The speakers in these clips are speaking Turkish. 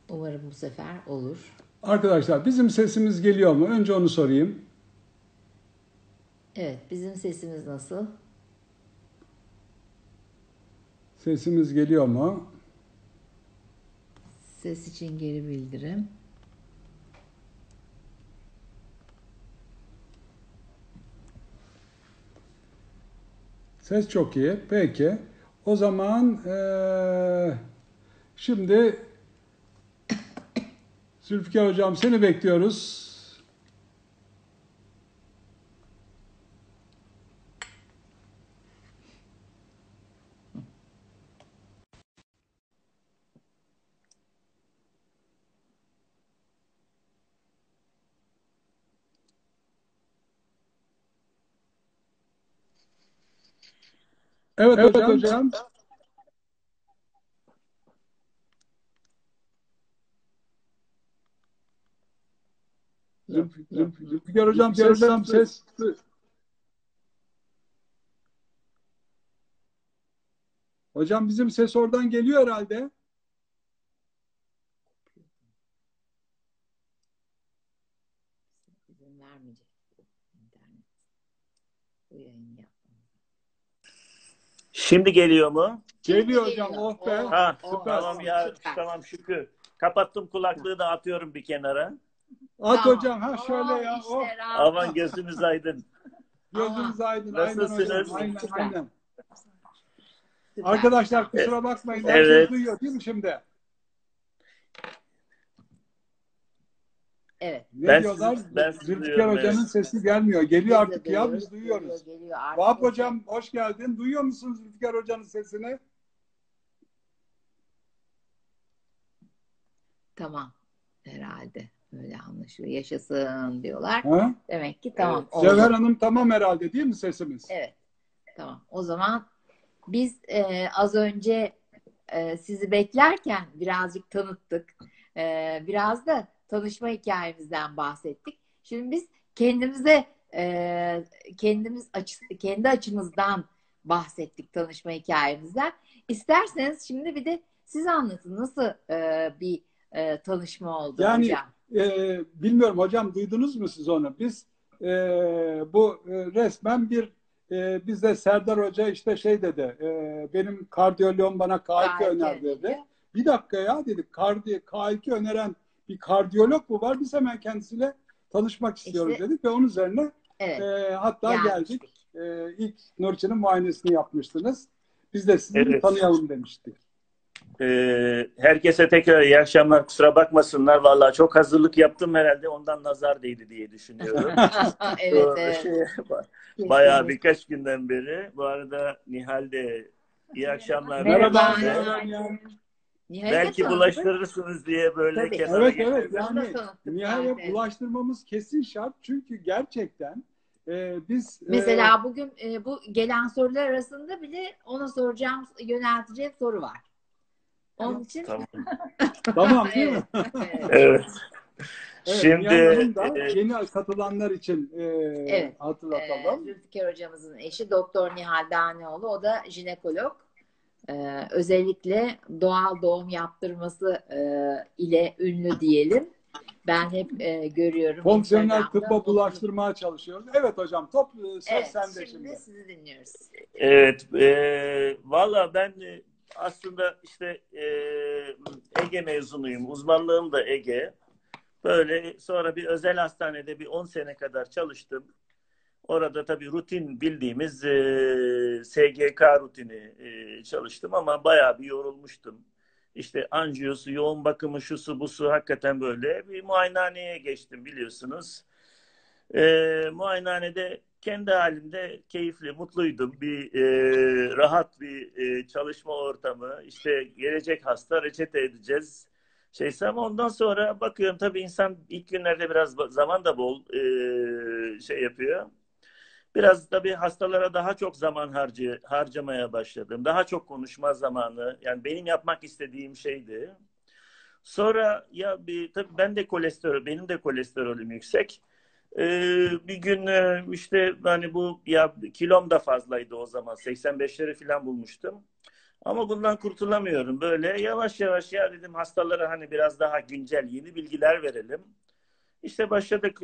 Umarım bu sefer olur. Arkadaşlar bizim sesimiz geliyor mu? Önce onu sorayım. Evet, bizim sesimiz nasıl? Sesimiz geliyor mu? Ses için geri bildirim. Ses çok iyi. Peki. O zaman şimdi Zülfikar Hocam seni bekliyoruz. Evet Evet hocam. hocam. Zülfikar Hocam Zülfikar hocam ses. ses. Hocam bizim ses oradan geliyor herhalde. İzin vermeyecek internet. Bu yayını yapmamız. Şimdi geliyor mu? Geliyor hocam. Oh be. Ha, Süper. tamam ya, Süper. tamam şükür. Kapattım, kulaklığı da atıyorum bir kenara. At Tamam. hocam. Ha şöyle ya. İşte Oh. rahat. Aman gözünüz aydın. Gözünüz aydın. Aynen hocam. Nasılsınız? Aynen. Süper. Aynen. Süper. Arkadaşlar kusura bakmayın. Herkes Evet. duyuyor değil mi şimdi? Evet. Ne Ben diyorlar? ben sizi Zülfikar duyuyorum, Hoca'nın evet. sesi gelmiyor. Geliyor Biz de artık ya. duyuyoruz, Biz duyuyoruz. Geliyor. Artık Vahap sesi. Hocam hoş geldin. Duyuyor musun Zülfikar Hoca'nın sesini? Tamam. Herhalde. Öyle anlaşılıyor. Yaşasın diyorlar. Ha? Demek ki tamam. Evet. Oldu. Cevher Hanım tamam herhalde değil mi sesimiz? Evet. Tamam. O zaman biz az önce sizi beklerken birazcık tanıttık. Biraz da tanışma hikayemizden bahsettik. Şimdi biz kendimize kendi açımızdan bahsettik tanışma hikayemizden. İsterseniz şimdi bir de siz anlatın nasıl bir tanışma oldu Yani hocam? bilmiyorum hocam duydunuz mu siz onu? Biz bu resmen bizde Serdar Hoca işte şey dedi. Benim kardiyoloğum bana K2 öner dedi. Bir dakika ya dedik. K2 öneren bir kardiyolog mu var? Biz hemen kendisiyle tanışmak istiyoruz İşte, dedik ve onun üzerine evet, hatta geldik. İlk Nurçin'in muayenesini yapmıştınız. Biz de sizi bir Evet. tanıyalım demiştik. Herkese tekrar iyi akşamlar. Kusura bakmasınlar. Vallahi çok hazırlık yaptım herhalde. Ondan nazar değdi diye düşünüyorum. evet. Bayağı birkaç günden beri. Bu arada Nihal de iyi akşamlar. Merhaba. Belki bulaştırırsınız diye böyle Tabii. kenara Evet getirdim. yani Nihal'e bulaştırmamız kesin şart çünkü gerçekten biz mesela bugün bu gelen sorular arasında bile ona soracağım, yönelteceğim soru var. Onun için Tamam. tamam değil mi? evet. Evet. Şimdi Şimdi Nihal da yeni katılanlar için hatırlatalım. Zülfikar hocamızın eşi Doktor Nihal Daneoğlu. O da jinekolog. Özellikle doğal doğum yaptırması ile ünlü diyelim. Ben hep görüyorum. Fonksiyonel tıbba bulaştırmaya çalışıyoruz. Evet hocam söz sende şimdi. Sizi dinliyoruz. Evet. Valla ben aslında işte Ege mezunuyum. Uzmanlığım da Ege. Böyle sonra bir özel hastanede bir 10 sene kadar çalıştım. Orada tabii rutin bildiğimiz SGK rutini çalıştım ama bayağı bir yorulmuştum. İşte anjiyosu, yoğun bakımı, şusu, busu hakikaten böyle bir muayenehaneye geçtim biliyorsunuz. Muayenehanede kendi halimde keyifli, mutluydum. Bir rahat bir çalışma ortamı. İşte gelecek hasta reçete edeceğiz. Ama ondan sonra bakıyorum tabii insan ilk günlerde biraz zaman da bol şey yapıyor. Biraz tabii hastalara daha çok zaman harcamaya başladım. Daha çok konuşma zamanı. Yani benim yapmak istediğim şeydi. Sonra ya tabii benim de kolesterolüm yüksek. Bir gün işte hani bu ya kilom da fazlaydı o zaman. 85'leri falan bulmuştum. Ama bundan kurtulamıyorum. Böyle yavaş yavaş ya dedim hastalara hani biraz daha güncel yeni bilgiler verelim. İşte başladık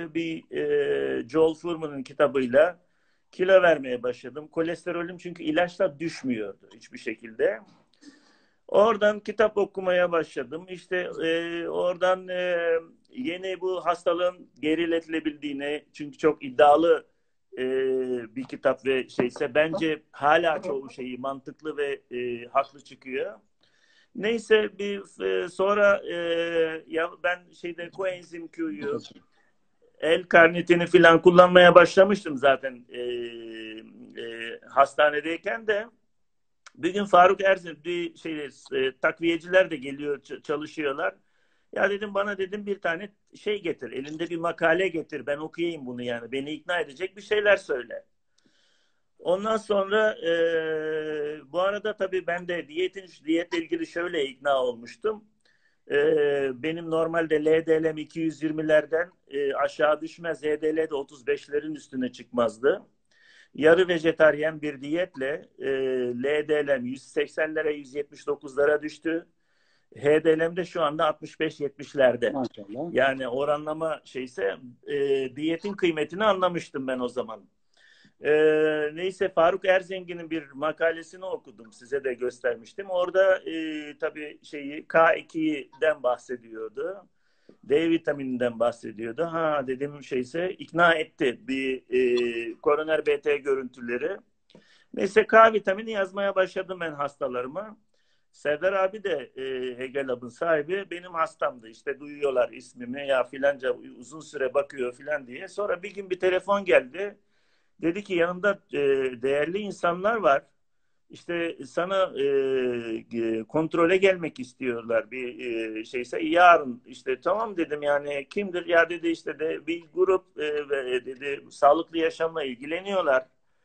Joel Fuhrman'ın kitabıyla kilo vermeye başladım. Kolesterolüm çünkü ilaçla düşmüyordu hiçbir şekilde. Oradan kitap okumaya başladım. İşte oradan yeni bu hastalığın geriletilebildiğini, çünkü çok iddialı e, bir kitap ve şeyse bence hala çoğu şeyi mantıklı ve haklı çıkıyor. Neyse sonra ya ben şeyde koenzim Q'yu, L-karnitini falan kullanmaya başlamıştım zaten hastanedeyken de. Bir gün Faruk Erzin bir takviyeciler de geliyor çalışıyorlar. Ya dedim bana dedim bir tane şey getir. Elinde bir makale getir. Ben okuyayım bunu yani. Beni ikna edecek bir şeyler söyle. Ondan sonra bu arada tabii ben de diyetle ilgili şöyle ikna olmuştum. Benim normalde LDL'm 220'lerden aşağı düşmez. HDL de 35'lerin üstüne çıkmazdı. Yarı vejetaryen bir diyetle LDL'm 180'lere 179'lara düştü. HDL'm de şu anda 65-70'lerde. Maşallah. Yani oranlama şeyse diyetin kıymetini anlamıştım ben o zaman. Neyse Faruk Erzengin'in bir makalesini okudum. Size de göstermiştim. Orada tabii K2'den bahsediyordu. D vitamininden bahsediyordu. Ha dedim ikna etti bir koroner BT görüntüleri. Neyse K vitamini yazmaya başladım ben hastalarıma. Serdar abi de Hege Lab'ın sahibi benim hastamdı. İşte duyuyorlar ismimi ya filanca uzun süre bakıyor filan diye. Sonra bir gün bir telefon geldi. Dedi ki yanında değerli insanlar var. İşte sana kontrole gelmek istiyorlar bir yarın işte tamam dedim yani kimdir ya dedi işte de bir grup dedi sağlıklı yaşamla ilgileniyorlar.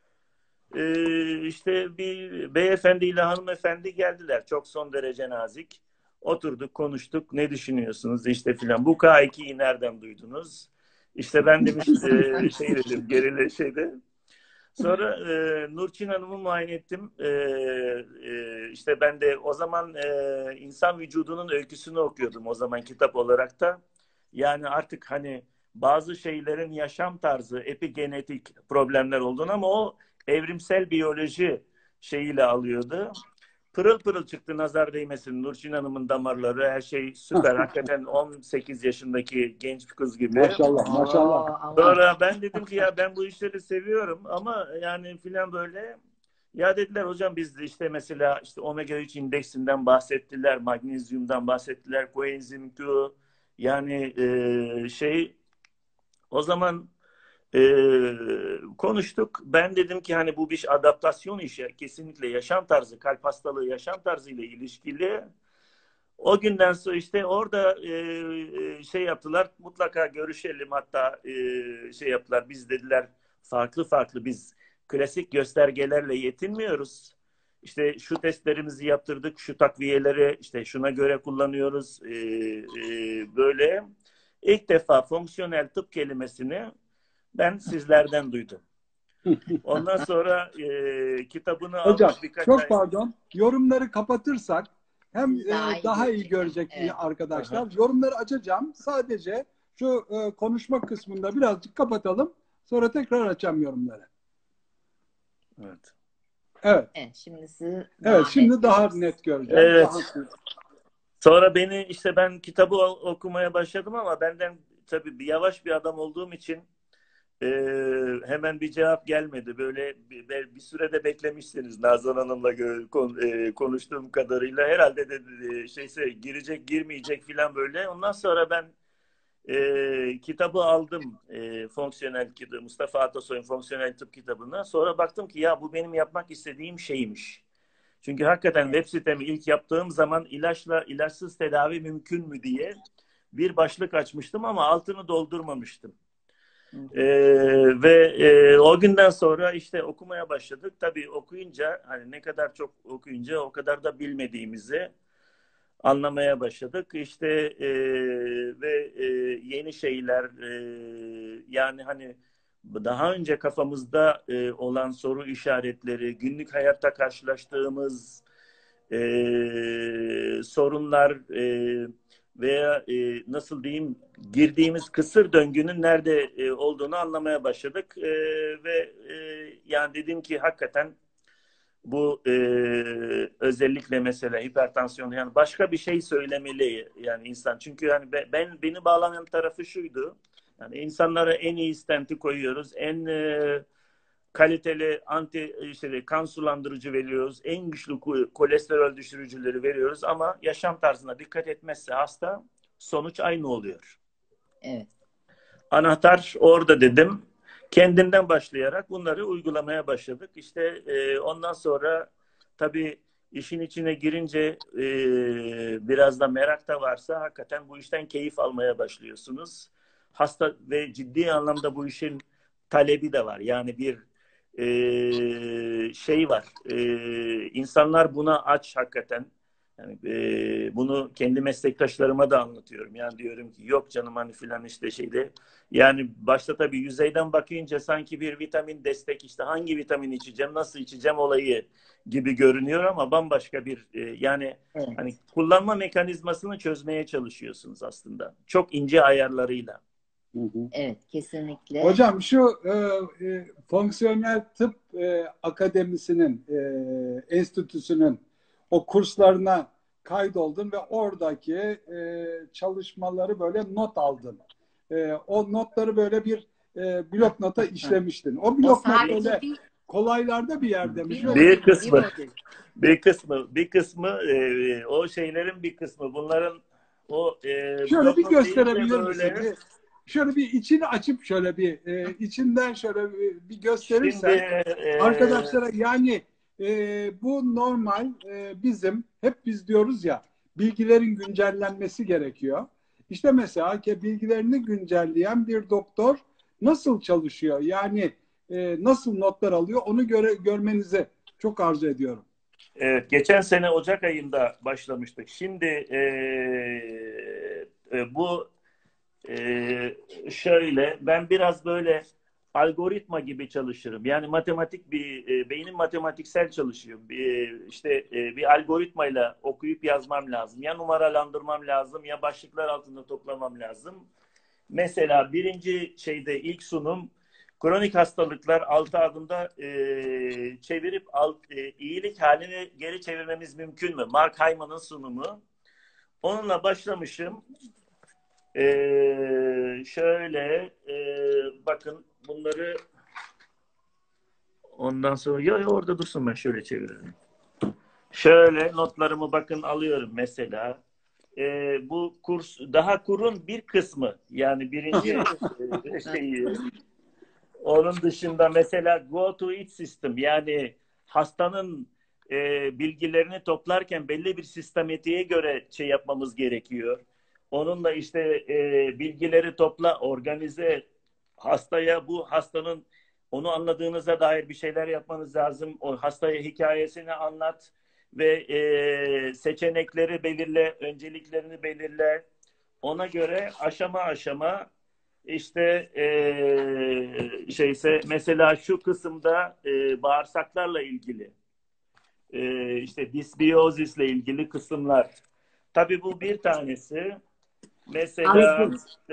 İşte bir beyefendiyle hanımefendi geldiler çok son derece nazik. Oturduk konuştuk ne düşünüyorsunuz işte filan bu K2'yi nereden duydunuz? İşte ben demiş dedim gerili şeyde. Sonra Nurçin Hanım'ı muayene ettim. İşte ben de o zaman insan vücudunun öyküsünü okuyordum o zaman kitap olarak da. Yani artık hani bazı şeylerin yaşam tarzı, epigenetik problemler olduğunu ama o evrimsel biyoloji şeyiyle alıyordu. Pırıl pırıl çıktı nazar değmesin. Nurçin Hanım'ın damarları her şey süper. Hakikaten 18 yaşındaki genç bir kız gibi. Maşallah, maşallah. Sonra ben dedim ki ya ben bu işleri seviyorum ama yani filan böyle. Ya dediler hocam biz de işte mesela işte omega 3 indeksinden bahsettiler, magnezyumdan bahsettiler, koenzim Q yani o zaman konuştuk. Ben dedim ki hani bu bir adaptasyon işi kesinlikle yaşam tarzı, kalp hastalığı yaşam tarzı ile ilişkili. O günden sonra işte orada yaptılar. Mutlaka görüşelim hatta yaptılar. Biz dediler farklı farklı biz klasik göstergelerle yetinmiyoruz. İşte şu testlerimizi yaptırdık. Şu takviyeleri işte şuna göre kullanıyoruz. Böyle ilk defa fonksiyonel tıp kelimesini ben sizlerden duydum. Ondan sonra kitabını Hocam aldık birkaç çok ay. pardon. Yorumları kapatırsak hem daha iyi görecek Evet. arkadaşlar. Aha. Yorumları açacağım. Sadece şu konuşma kısmında birazcık kapatalım. Sonra tekrar açacağım yorumları. Evet. Evet. Evet, şimdi sizi Evet, şimdi net daha görüyoruz. net göreceğim. Evet. Daha... Sonra işte ben kitabı okumaya başladım ama benden tabii yavaş bir adam olduğum için hemen bir cevap gelmedi. Böyle bir sürede beklemişsiniz Nazan Hanım'la konuştuğum kadarıyla. Herhalde de girecek girmeyecek filan böyle. Ondan sonra ben kitabı aldım. Fonksiyonel kitabı, Mustafa Atasoy'un fonksiyonel tıp kitabını. Sonra baktım ki ya bu benim yapmak istediğim şeymiş. Çünkü hakikaten web sitemi ilk yaptığım zaman ilaçsız tedavi mümkün mü diye bir başlık açmıştım ama altını doldurmamıştım. O günden sonra işte okumaya başladık. Tabii okuyunca hani ne kadar çok okuyunca o kadar da bilmediğimizi anlamaya başladık. İşte yeni şeyler yani hani daha önce kafamızda olan soru işaretleri, günlük hayatta karşılaştığımız sorunlar veya nasıl diyeyim, girdiğimiz kısır döngünün nerede olduğunu anlamaya başladık. Ve yani dedim ki hakikaten bu özellikle mesela hipertansiyon, yani başka bir şey söylemeli yani insan. Çünkü yani beni bağlanan tarafı şuydu. Yani insanlara en iyi stenti koyuyoruz. En kaliteli işte kan sulandırıcı veriyoruz. En güçlü kolesterol düşürücüleri veriyoruz ama yaşam tarzına dikkat etmezse hasta, sonuç aynı oluyor. Evet. Anahtar orada dedim. Kendimden başlayarak bunları uygulamaya başladık. İşte ondan sonra tabii işin içine girince biraz da merak da varsa hakikaten bu işten keyif almaya başlıyorsunuz. Hasta ve ciddi anlamda bu işin talebi de var. Yani bir şey var. İnsanlar buna aç hakikaten. Yani bunu kendi meslektaşlarıma da anlatıyorum. Yani diyorum ki yok canım hani filan işte şeyde. Yani başta tabii yüzeyden bakınca sanki bir vitamin destek, işte hangi vitamin içeceğim, nasıl içeceğim olayı gibi görünüyor ama bambaşka bir yani Evet. hani kullanma mekanizmasını çözmeye çalışıyorsunuz aslında. Çok ince ayarlarıyla. Evet, kesinlikle. Hocam şu fonksiyonel tıp akademisinin, enstitüsünün o kurslarına kaydoldun ve oradaki çalışmaları böyle not aldın. O notları böyle bir blok nota işlemiştin. O blok not öyle kolaylarda bir yerde mi? Bir kısmı o şeylerin bir kısmı. Bunların o şöyle bir blok not gösterebilir misin? böyle. Şöyle bir içini açıp şöyle bir içinden şöyle bir gösterirsen Şimdi arkadaşlara, yani bu normal, bizim hep biz diyoruz ya, bilgilerin güncellenmesi gerekiyor. İşte mesela ki bilgilerini güncelleyen bir doktor nasıl çalışıyor? Yani nasıl notlar alıyor? Onu görmenizi çok arzu ediyorum. evet, geçen sene Ocak ayında başlamıştık. Şimdi bu şöyle, ben biraz böyle algoritma gibi çalışırım. Yani matematik beynim matematiksel çalışıyor. İşte bir algoritmayla okuyup yazmam lazım. Ya numaralandırmam lazım ya başlıklar altında toplamam lazım. Mesela birinci şeyde ilk sunum kronik hastalıklar 6 adımda çevirip iyilik halini geri çevirmemiz mümkün mü? Mark Hyman'ın sunumu. Onunla başlamışım. Şöyle bakın bunları ondan sonra ya orada dursun, ben şöyle çeviririm. Şöyle notlarımı bakın alıyorum mesela. Bu kurs daha kurun bir kısmı, yani birinci şeyi. Onun dışında mesela go to eat system, yani hastanın bilgilerini toplarken belli bir sistematiğe göre şey yapmamız gerekiyor. Onunla işte bilgileri topla, organize, hastaya bu hastanın onu anladığınıza dair bir şeyler yapmanız lazım. O hastaya hikayesini anlat ve seçenekleri belirle, önceliklerini belirle. Ona göre aşama aşama işte şeyse mesela şu kısımda bağırsaklarla ilgili işte disbiyozisle ilgili kısımlar. Tabii bu bir tanesi. Mesela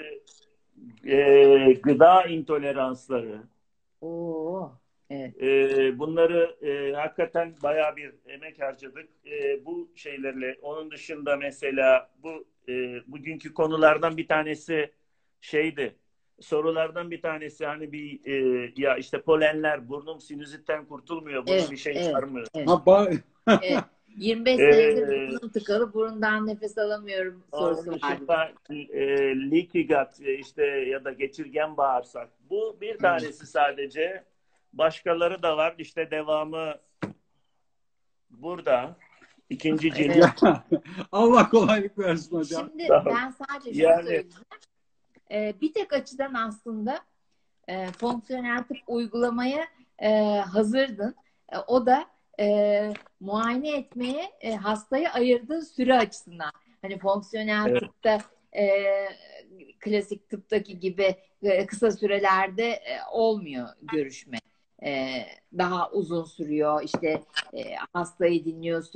gıda intoleransları. Oo, evet. Bunları hakikaten bayağı bir emek harcadık. Bu şeylerle, onun dışında mesela bu bugünkü konulardan bir tanesi şeydi. Sorulardan bir tanesi hani bir ya işte polenler, burnum sinüzitten kurtulmuyor. Bunun Evet, bir şey evet, var mı? evet. Evet. 25 senedir burnum tıkalı, burundan nefes alamıyorum sorusu Onun var. dışında leaky gut işte ya da geçirgen bağırsak. Bu bir tanesi sadece. Başkaları da var. İşte devamı burada. İkinci cilt. Evet. Allah kolaylık versin hocam. Şimdi ben sadece şunu Yani söyleyeceğim. Bir tek açıdan aslında fonksiyonel tıp uygulamaya hazırdın. O da muayene etmeye hastayı ayırdığı süre açısından. Hani fonksiyonel evet. tıpta klasik tıptaki gibi kısa sürelerde olmuyor görüşme. Daha uzun sürüyor. İşte hastayı dinliyorsun.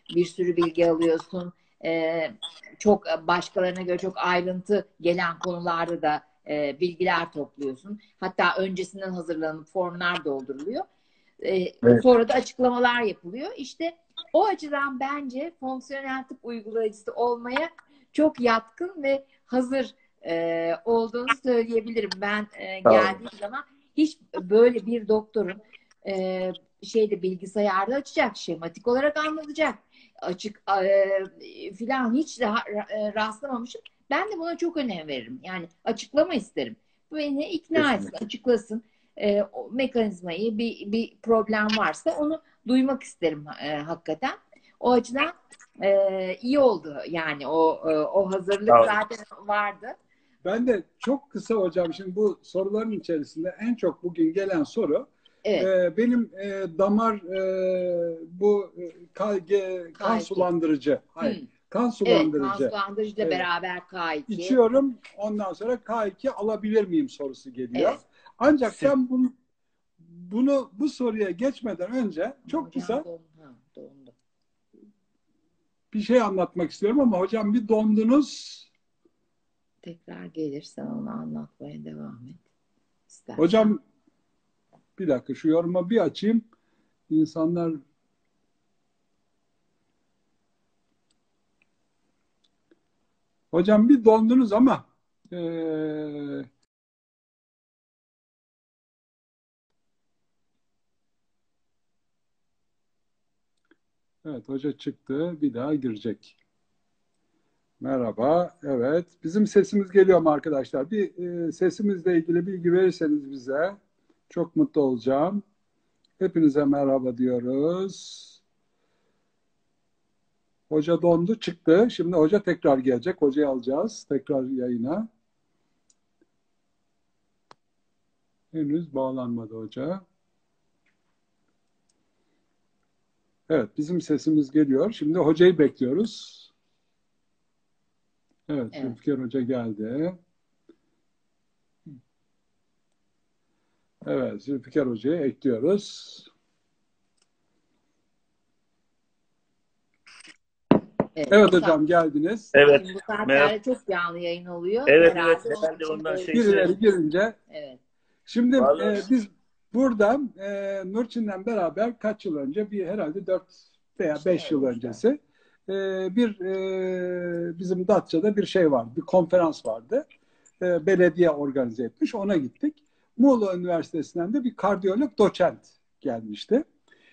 bir sürü bilgi alıyorsun. Çok başkalarına göre çok ayrıntı gelen konularda da bilgiler topluyorsun. Hatta öncesinden hazırlanıp formlar dolduruluyor. Evet. Sonra da açıklamalar yapılıyor. İşte o açıdan bence fonksiyonel tıp uygulayıcısı olmaya çok yatkın ve hazır olduğunu söyleyebilirim. Ben geldiğim zaman hiç böyle bir doktorun bilgisayarda açacak, şematik olarak anlatacak, açık filan hiç daha rastlamamışım. Ben de buna çok önem veririm. Yani açıklama isterim. Beni ikna etsin, açıklasın. O mekanizmayı bir problem varsa onu duymak isterim hakikaten. O açıdan iyi oldu. Yani o hazırlık zaten vardı. Ben de çok kısa hocam, şimdi bu soruların içerisinde en çok bugün gelen soru benim damar bu kan sulandırıcı. Hayır. Kan sulandırıcı. Evet, kan sulandırıcı ile beraber K2. İçiyorum, ondan sonra K2 alabilir miyim sorusu geliyor. Evet. Ancak ben bu soruya geçmeden önce çok kısa bir şey anlatmak istiyorum ama hocam bir dondunuz. Tekrar gelirsen onu anlatmaya devam et. İstersen. Hocam bir dakika şu yoruma bir açayım. İnsanlar hocam bir dondunuz ama evet, hoca çıktı. Bir daha girecek. Merhaba. Evet. Bizim sesimiz geliyor mu arkadaşlar? Bir sesimizle ilgili bilgi verirseniz bize çok mutlu olacağım. Hepinize merhaba diyoruz. Hoca dondu, çıktı. Şimdi hoca tekrar gelecek. Hocayı alacağız. Tekrar yayına. Henüz bağlanmadı hoca. Evet, bizim sesimiz geliyor. Şimdi hocayı bekliyoruz. Evet, Zülfikar Hoca geldi. Evet, Zülfikar Hoca'yı ekliyoruz. Evet hocam, geldiniz. Evet. Şimdi bu saatlerde çok canlı yayın oluyor. Evet, ben de ondan birileri girince. Evet. Şimdi biz burada Nurçin'le beraber kaç yıl önce, herhalde 4 veya 5 yıl öncesi bizim Datça'da bir şey vardı, bir konferans vardı. Belediye organize etmiş, ona gittik. Muğla Üniversitesi'nden de bir kardiyolog doçent gelmişti.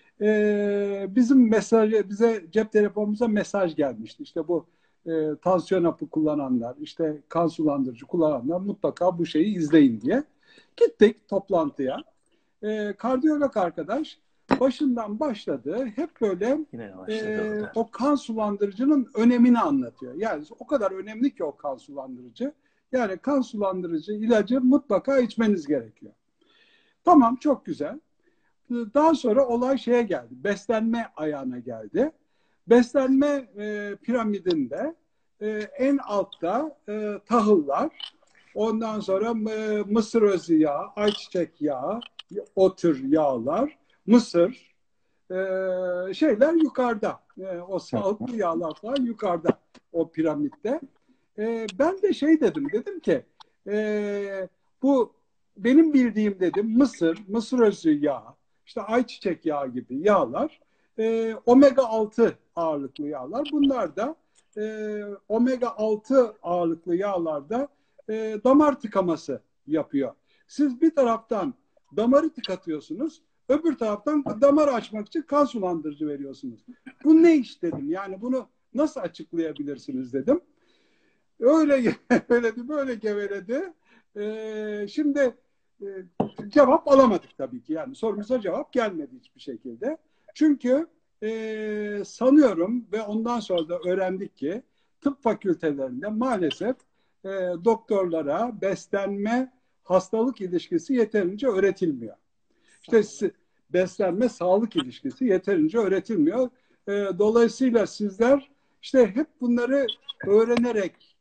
Bize cep telefonumuza mesaj gelmişti. İşte bu tansiyon hapı kullananlar, işte kan sulandırıcı kullananlar mutlaka bu şeyi izleyin diye. Gittik toplantıya. Kardiyolog arkadaş başından başladı. Hep böyle o kan sulandırıcının önemini anlatıyor. Yani o kadar önemli ki o kan sulandırıcı. Yani kan sulandırıcı ilacı mutlaka içmeniz gerekiyor. Tamam, çok güzel. Daha sonra olay şeye geldi. Beslenme ayağına geldi. Beslenme piramidinde en altta tahıllar, ondan sonra mısır özü yağı, ayçiçek yağı, o tür yağlar, mısır, şeyler yukarıda. O sağlıklı yağlar falan yukarıda o piramitte. Ben de dedim ki bu benim bildiğim dedim mısır özü yağı, işte ayçiçek yağı gibi yağlar omega 6 ağırlıklı yağlar. Bunlar da omega 6 ağırlıklı yağlarda damar tıkaması yapıyor. Siz bir taraftan damarı tıkatıyorsunuz, öbür taraftan damar açmak için kan sulandırıcı veriyorsunuz. Bu ne iş dedim. Yani bunu nasıl açıklayabilirsiniz dedim. Öyle böyle geveledi. Şimdi cevap alamadık tabii ki. Yani sorumuza cevap gelmedi hiçbir şekilde. Çünkü sanıyorum ve ondan sonra da öğrendik ki tıp fakültelerinde maalesef doktorlara beslenme hastalık ilişkisi yeterince öğretilmiyor. İşte beslenme sağlık ilişkisi yeterince öğretilmiyor. Dolayısıyla sizler işte hep bunları öğrenerek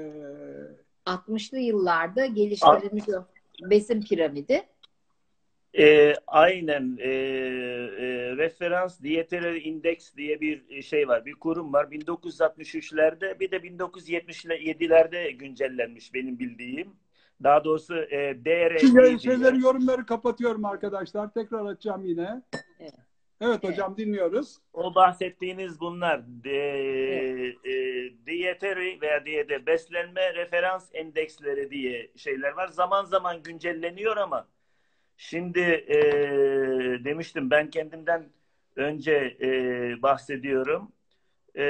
60'lı yıllarda geliştirilmiş o besin piramidi. Aynen. Referans Dietary Index diye bir şey var. Bir kurum var. 1963'lerde bir de 1977'lerde güncellenmiş benim bildiğim. Daha doğrusu DRI diye. Yorumları kapatıyorum arkadaşlar. Tekrar açacağım yine. Evet. Evet hocam, dinliyoruz. O bahsettiğiniz bunlar. Evet. Dietary veya beslenme referans endeksleri diye şeyler var. Zaman zaman güncelleniyor ama şimdi demiştim, ben kendimden önce bahsediyorum. E,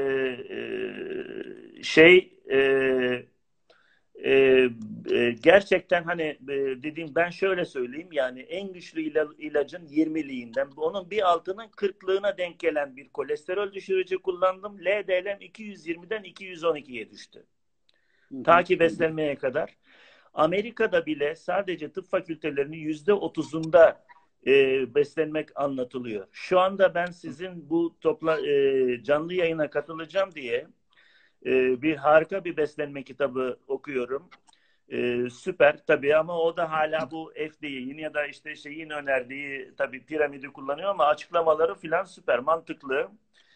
şey e, gerçekten hani dediğim, ben şöyle söyleyeyim, yani en güçlü ilacın 20'liğinden onun bir altının 40'lığına denk gelen bir kolesterol düşürücü kullandım. LDL'm 220'den 212'ye düştü. Ta ki beslenmeye kadar. Amerika'da bile sadece tıp fakültelerinin %30'unda beslenmek anlatılıyor. Şu anda ben sizin bu canlı yayına katılacağım diye bir harika bir beslenme kitabı okuyorum. Süper tabii, ama o da hala bu FDA'nin ya da işte şeyin önerdiği tabii piramidi kullanıyor ama açıklamaları filan süper mantıklı.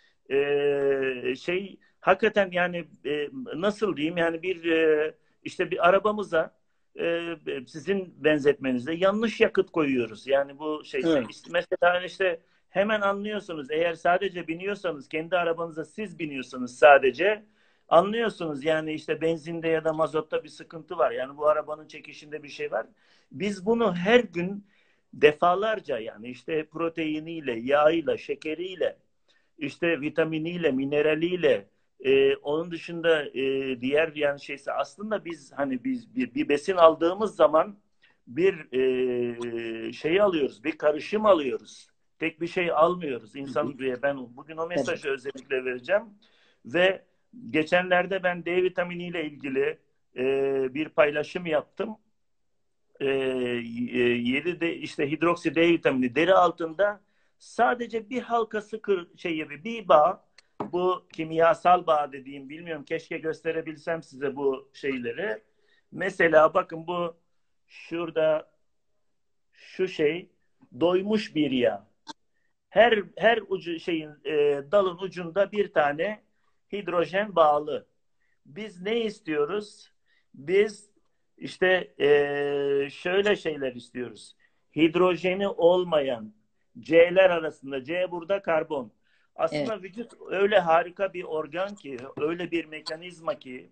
Hakikaten yani nasıl diyeyim, yani işte bir arabamıza sizin benzetmenizde yanlış yakıt koyuyoruz. Yani bu Evet. mesela hani işte hemen anlıyorsunuz, eğer sadece biniyorsanız, kendi arabanıza siz biniyorsanız sadece anlıyorsunuz, yani işte benzinde ya da mazotta bir sıkıntı var. Yani bu arabanın çekişinde bir şey var. Biz bunu her gün defalarca, yani işte proteiniyle, yağıyla, şekeriyle, işte vitaminiyle, mineraliyle, onun dışında diğer yani aslında biz hani bir besin aldığımız zaman bir şey alıyoruz, bir karışım alıyoruz. Tek bir şey almıyoruz. İnsan diye ben bugün o mesajı özellikle vereceğim. Ve geçenlerde ben D vitaminiyle ilgili bir paylaşım yaptım. 7 de işte hidroksi D vitamini deri altında sadece bir halkası bir bağ, bu kimyasal bağ dediğim, bilmiyorum, keşke gösterebilsem size bu şeyleri. Mesela bakın, bu şurada şu doymuş bir yağ. Her ucu dalın ucunda bir tane hidrojen bağlı. Biz ne istiyoruz? Biz işte şöyle şeyler istiyoruz. Hidrojeni olmayan C'ler arasında, C burada karbon. Evet. Aslında vücut öyle harika bir organ ki, öyle bir mekanizma ki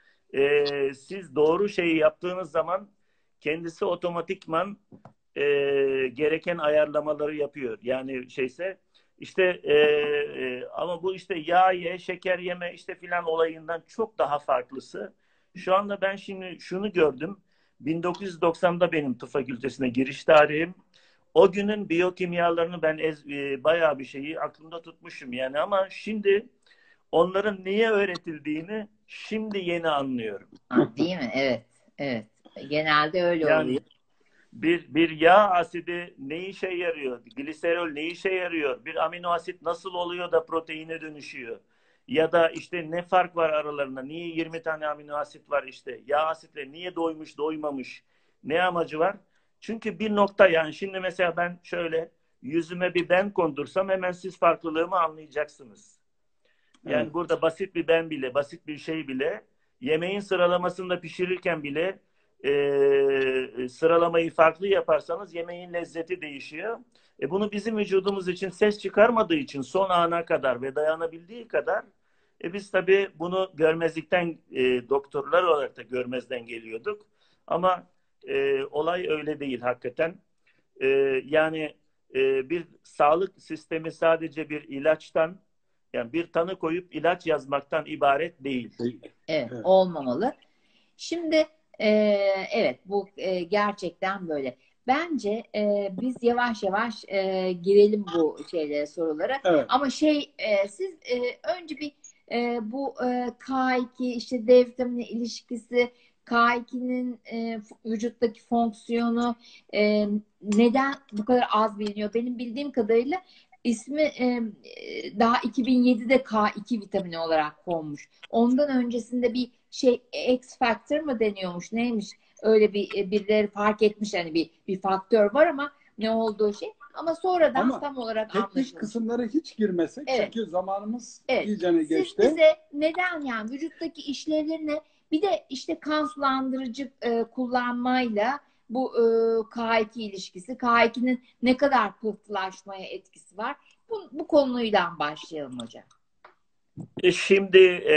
siz doğru şeyi yaptığınız zaman kendisi otomatikman gereken ayarlamaları yapıyor. Yani işte ama bu işte yağ ye, şeker yeme işte filan olayından çok daha farklısı. Şu anda ben şimdi şunu gördüm. 1990'da benim tıp fakültesine giriş tarihim. O günün biyokimyalarını ben bayağı bir şeyi aklımda tutmuşum yani, ama şimdi onların niye öğretildiğini şimdi yeni anlıyorum. Değil mi? Evet. Evet. Genelde öyle oluyor. Yani bir yağ asidi ne işe yarıyor? Gliserol ne işe yarıyor? Bir amino asit nasıl oluyor da proteine dönüşüyor? Ya da işte ne fark var aralarında? Niye 20 tane amino asit var işte? Yağ asitleri niye doymuş, doymamış? Ne amacı var? Çünkü bir nokta, yani şimdi mesela ben şöyle yüzüme bir ben kondursam hemen siz farklılığımı anlayacaksınız. Yani Evet. burada basit bir ben bile, basit bir şey bile, yemeğin sıralamasında pişirirken bile sıralamayı farklı yaparsanız yemeğin lezzeti değişiyor. Bunu bizim vücudumuz için ses çıkarmadığı için son ana kadar ve dayanabildiği kadar biz tabii bunu görmezlikten, doktorlar olarak da görmezden geliyorduk. Ama olay öyle değil hakikaten. E, yani bir sağlık sistemi sadece bir ilaçtan, yani bir tanı koyup ilaç yazmaktan ibaret değil. Evet, Evet. olmamalı. Şimdi evet, bu gerçekten böyle. Bence biz yavaş yavaş girelim bu sorulara. Evet. Ama siz önce bir bu K2 işte D vitamini ilişkisi, K2'nin vücuttaki fonksiyonu neden bu kadar az biliniyor? Benim bildiğim kadarıyla ismi daha 2007'de K2 vitamini olarak konmuş. Ondan öncesinde bir X factor mı deniyormuş, neymiş? Öyle birileri fark etmiş, hani bir faktör var ama ne olduğu şey. Ama sonradan Ama tam olarak teknik anlaşılmış. kısımlara hiç girmesek, Evet. çünkü zamanımız Evet. iyicene Siz geçti. bize neden, yani vücuttaki işlevleri ne? Bir de işte kan sulandırıcı kullanmayla bu K2 ilişkisi, K2'nin ne kadar pıhtılaşmaya etkisi var? Bu konuyla başlayalım hocam. Şimdi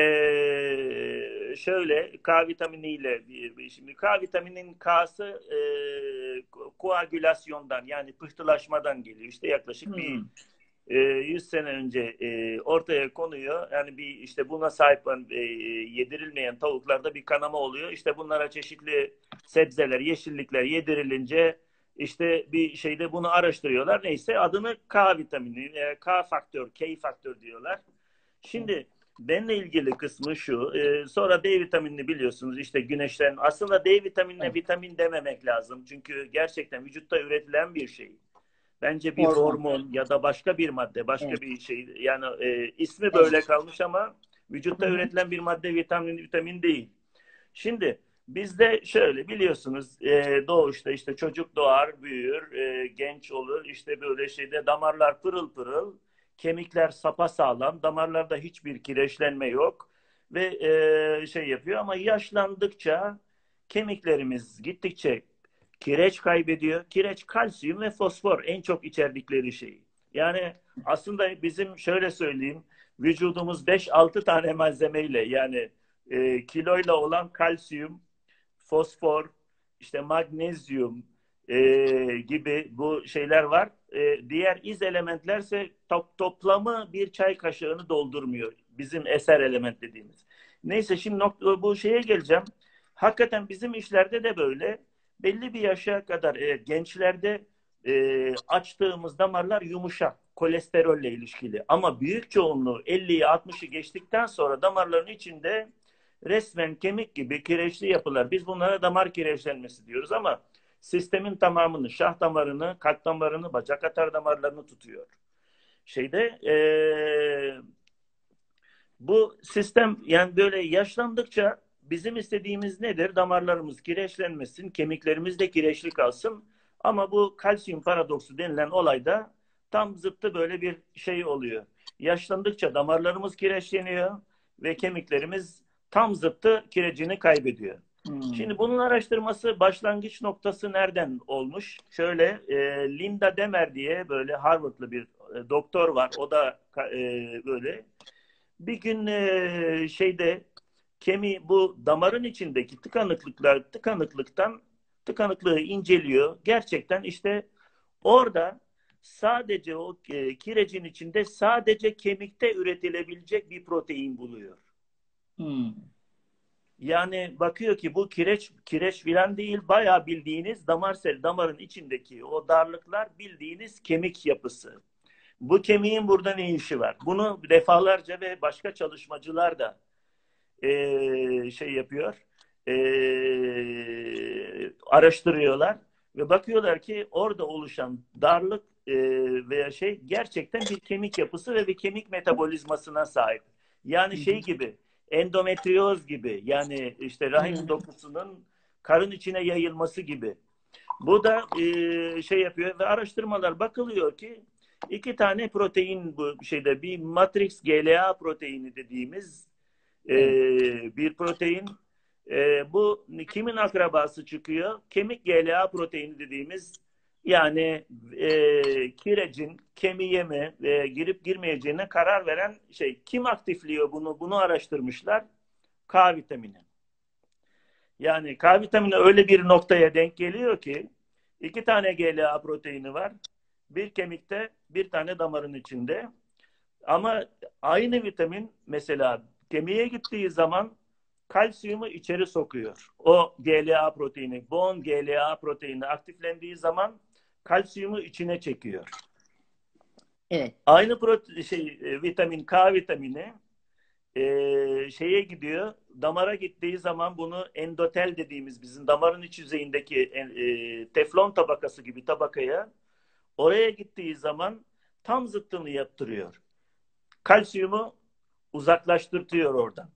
şöyle K vitaminiyle, şimdi K vitaminin K'sı koagülasyondan, yani pıhtılaşmadan geliyor. İşte yaklaşık bir 100 sene önce ortaya konuyor. Yani bir işte buna sahip yedirilmeyen tavuklarda bir kanama oluyor. İşte bunlara çeşitli sebzeler, yeşillikler yedirilince işte bir şeyde bunu araştırıyorlar. Neyse adını K vitamini, K faktör, K faktör diyorlar. Şimdi benimle ilgili kısmı şu. Sonra D vitaminini biliyorsunuz, işte güneşten. Aslında D vitaminine vitamin dememek lazım. Çünkü gerçekten vücutta üretilen bir şey. Bence bir hormon ya da başka bir madde, başka bir şey. Yani ismi böyle kalmış ama vücutta üretilen bir madde vitamin değil. Şimdi bizde şöyle biliyorsunuz, doğuşta işte çocuk doğar, büyür, genç olur. İşte böyle şeyde damarlar pırıl pırıl, kemikler sapasağlam, damarlarda hiçbir kireçlenme yok ve şey yapıyor, ama yaşlandıkça kemiklerimiz gittikçe kireç kaybediyor. Kireç, kalsiyum ve fosfor en çok içerdikleri şey. Yani aslında bizim, şöyle söyleyeyim, vücudumuz 5-6 tane malzemeyle, yani kiloyla olan kalsiyum, fosfor, işte magnezyum gibi bu şeyler var. Diğer iz elementlerse toplamı bir çay kaşığını doldurmuyor. Bizim eser element dediğimiz. Neyse, şimdi bu şeye geleceğim. Hakikaten bizim işlerde de böyle. Belli bir yaşa kadar gençlerde açtığımız damarlar yumuşak, kolesterolle ilişkili. Ama büyük çoğunluğu 50'yi 60'ı geçtikten sonra damarların içinde resmen kemik gibi kireçli yapılar. Biz bunlara damar kireçlenmesi diyoruz ama sistemin tamamını, şah damarını, kalp damarını, bacak atar damarlarını tutuyor. Bu sistem, yani böyle yaşlandıkça bizim istediğimiz nedir? Damarlarımız kireçlenmesin, kemiklerimiz de kireçli kalsın. Ama bu kalsiyum paradoksu denilen olayda tam zıttı böyle bir şey oluyor. Yaşlandıkça damarlarımız kireçleniyor ve kemiklerimiz tam zıttı kirecini kaybediyor. Şimdi bunun araştırması, başlangıç noktası nereden olmuş? Şöyle, Linda Demer diye böyle Harvard'lı bir doktor var. O da böyle bir gün bu damarın içindeki tıkanıklığı inceliyor. Gerçekten işte orada sadece o kirecin içinde sadece kemikte üretilebilecek bir protein buluyor. Yani bakıyor ki bu kireç filan değil, bayağı bildiğiniz damarın içindeki o darlıklar bildiğiniz kemik yapısı. Bu kemiğin burada ne işi var? Bunu defalarca ve başka çalışmacılar da şey yapıyor, araştırıyorlar ve bakıyorlar ki orada oluşan darlık veya şey gerçekten bir kemik yapısı ve bir kemik metabolizmasına sahip. Yani şey gibi, endometrioz gibi, yani işte rahim dokusunun karın içine yayılması gibi. Bu da şey yapıyor ve araştırmalar bakılıyor ki iki tane protein bu şeyde, bir matrix GLA proteini dediğimiz bir protein. Bu kimin akrabası çıkıyor? Kemik GLA proteini dediğimiz, yani kirecin kemiğe mi girip girmeyeceğine karar veren şey. Kim aktifliyor bunu? Bunu araştırmışlar. K vitamini. Yani K vitamini öyle bir noktaya denk geliyor ki iki tane GLA proteini var. Bir kemikte, bir tane damarın içinde. Ama aynı vitamin mesela kemiğe gittiği zaman kalsiyumu içeri sokuyor. O GLA proteini, bone GLA proteini aktiflendiği zaman kalsiyumu içine çekiyor. Evet. Aynı vitamin, K vitamini şeye gidiyor, damara gittiği zaman bunu endotel dediğimiz, bizim damarın iç yüzeyindeki teflon tabakası gibi tabakaya, oraya gittiği zaman tam zıttını yaptırıyor. Kalsiyumu uzaklaştırtıyor oradan.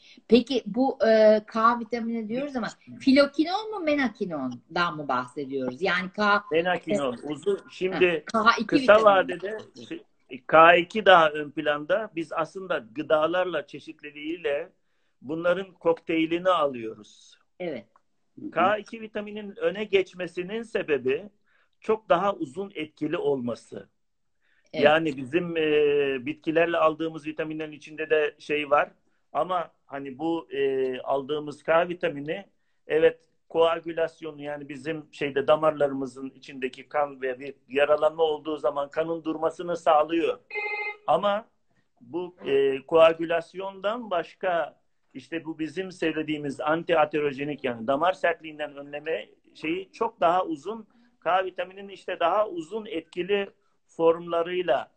Peki bu K vitamini diyoruz ama filokinon mu menakinondan mı bahsediyoruz? Yani Menakinon uzun. Şimdi K2 kısa vitamini. vadede K2 daha ön planda. Biz aslında gıdalarla, çeşitliliğiyle bunların kokteylini alıyoruz. Evet. K2 vitaminin öne geçmesinin sebebi çok daha uzun etkili olması. Evet. Yani bizim bitkilerle aldığımız vitaminlerin içinde de şey var. Ama hani bu aldığımız K vitamini, evet, koagülasyonu, yani bizim şeyde damarlarımızın içindeki kan ve bir yaralanma olduğu zaman kanın durmasını sağlıyor. Ama bu koagülasyondan başka, işte bu bizim söylediğimiz anti-aterojenik, yani damar sertliğinden önleme şeyi çok daha uzun. K vitamininin işte daha uzun etkili formlarıyla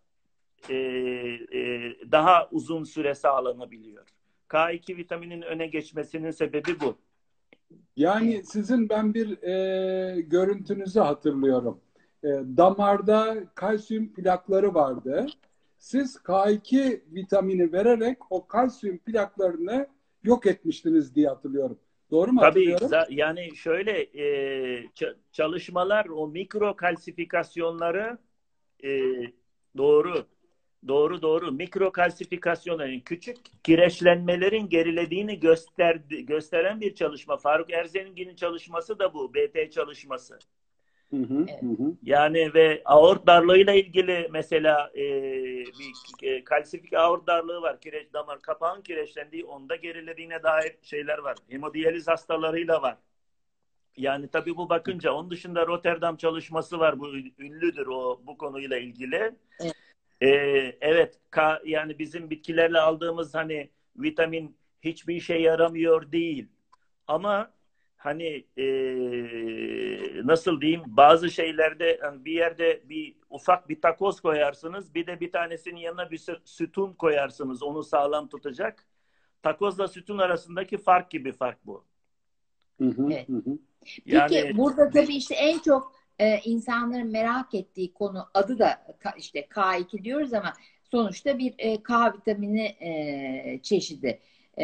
daha uzun süre sağlanabiliyor. K2 vitaminin öne geçmesinin sebebi bu. Yani sizin ben bir görüntünüzü hatırlıyorum. Damarda kalsiyum plakları vardı. Siz K2 vitamini vererek o kalsiyum plaklarını yok etmiştiniz diye hatırlıyorum. Doğru mu Tabii, hatırlıyorum? yani şöyle çalışmalar o mikro kalsifikasyonları e, doğru. Doğru. Mikro kalsifikasyonların, küçük kireçlenmelerin gerilediğini gösteren bir çalışma. Faruk Erzengin'in çalışması da bu. BT çalışması. Hı hı, Evet. hı. Yani ve aort darlığıyla ilgili mesela bir kalsifik aort darlığı var. Kireç damar kapağın kireçlendiği, onda gerilediğine dair şeyler var. Hemodiyaliz hastalarıyla var. Yani tabii bu bakınca, onun dışında Rotterdam çalışması var. Bu ünlüdür bu konuyla ilgili. Evet. Evet, yani bizim bitkilerle aldığımız hani vitamin hiçbir işe yaramıyor değil. Ama hani nasıl diyeyim, bazı şeylerde hani bir yerde bir ufak bir takoz koyarsınız, bir de bir tanesinin yanına bir sütun koyarsınız, onu sağlam tutacak. Takozla sütun arasındaki fark gibi fark bu. Hı hı, Evet. hı hı. Peki Yani burada tabii işte en çok insanların merak ettiği konu, adı da işte K2 diyoruz ama sonuçta bir K vitamini çeşidi.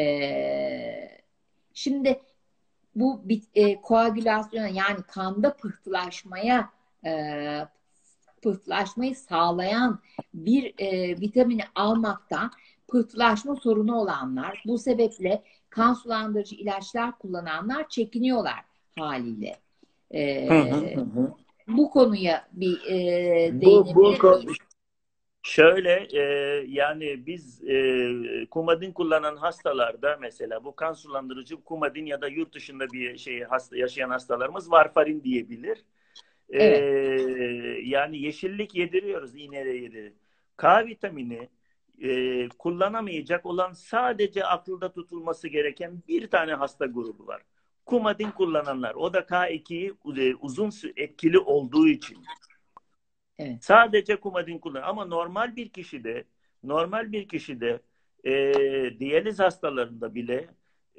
Şimdi bu koagülasyona, yani kanda pıhtılaşmayı sağlayan bir vitamini almaktan pıhtılaşma sorunu olanlar, bu sebeple kan sulandırıcı ilaçlar kullananlar çekiniyorlar haliyle. hı hı E, hı. Bu konuya bir Bu değinebilir miyiz? şöyle yani biz kumadin kullanan hastalarda, mesela bu kan sulandırıcı kumadin ya da yurt dışında bir yaşayan hastalarımız varfarin diyebilir. E, Evet, Yani yeşillik yediriyoruz, iğneyle yediriyoruz. K vitamini kullanamayacak olan, sadece akılda tutulması gereken bir tane hasta grubu var. Kumadin kullananlar. O da K2'yi uzun etkili olduğu için. evet. Sadece kumadin kullanıyor. Ama normal bir kişide diyaliz hastalarında bile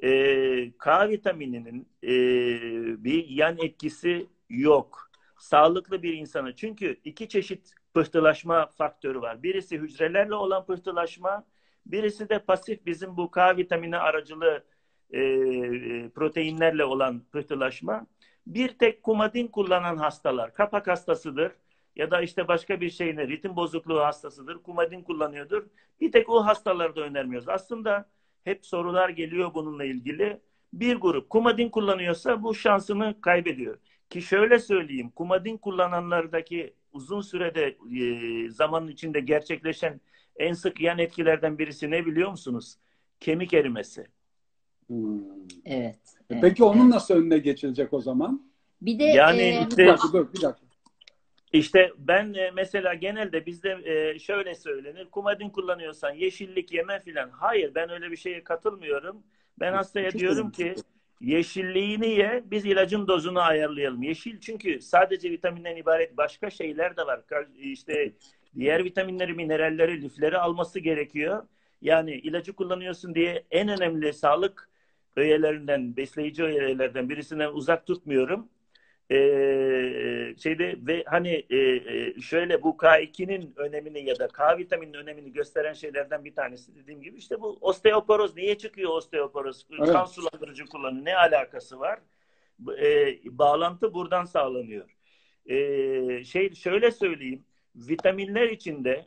K vitamininin bir yan etkisi yok. Sağlıklı bir insana. Çünkü iki çeşit pıhtılaşma faktörü var. Birisi hücrelerle olan pıhtılaşma, birisi de pasif, bizim bu K vitamini aracılı proteinlerle olan pıhtılaşma. Bir tek kumadin kullanan hastalar, kapak hastasıdır ya da işte başka bir şeyine, ritim bozukluğu hastasıdır, kumadin kullanıyordur. Bir tek o hastalarda önermiyoruz. Aslında hep sorular geliyor bununla ilgili. Bir grup kumadin kullanıyorsa bu şansını kaybediyor. Ki şöyle söyleyeyim, kumadin kullananlardaki uzun sürede zamanın içinde gerçekleşen en sık yan etkilerden birisi ne biliyor musunuz? Kemik erimesi. Hmm. Evet, Peki onun evet. nasıl önüne geçilecek o zaman? Bir de Yani Bir işte dakika dur, bir dakika. İşte ben mesela genelde bizde şöyle söylenir. Kumadin kullanıyorsan yeşillik yeme filan. Hayır, ben öyle bir şeye katılmıyorum. Ben hastaya Çok diyorum önemli. ki yeşilliğini ye, biz ilacın dozunu ayarlayalım. Yeşil, çünkü sadece vitaminden ibaret başka şeyler de var. İşte diğer vitaminleri, mineralleri, lifleri alması gerekiyor. Yani ilacı kullanıyorsun diye en önemli sağlık öğelerinden, besleyici öğelerden birisinden uzak tutmuyorum. Şeyde ve hani şöyle bu K2'nin önemini ya da K vitaminin önemini gösteren şeylerden bir tanesi dediğim gibi işte bu osteoporoz. Niye çıkıyor osteoporoz? Kan Evet. sulandırıcı kullanımı ne alakası var? Bağlantı buradan sağlanıyor. Şöyle söyleyeyim. Vitaminler içinde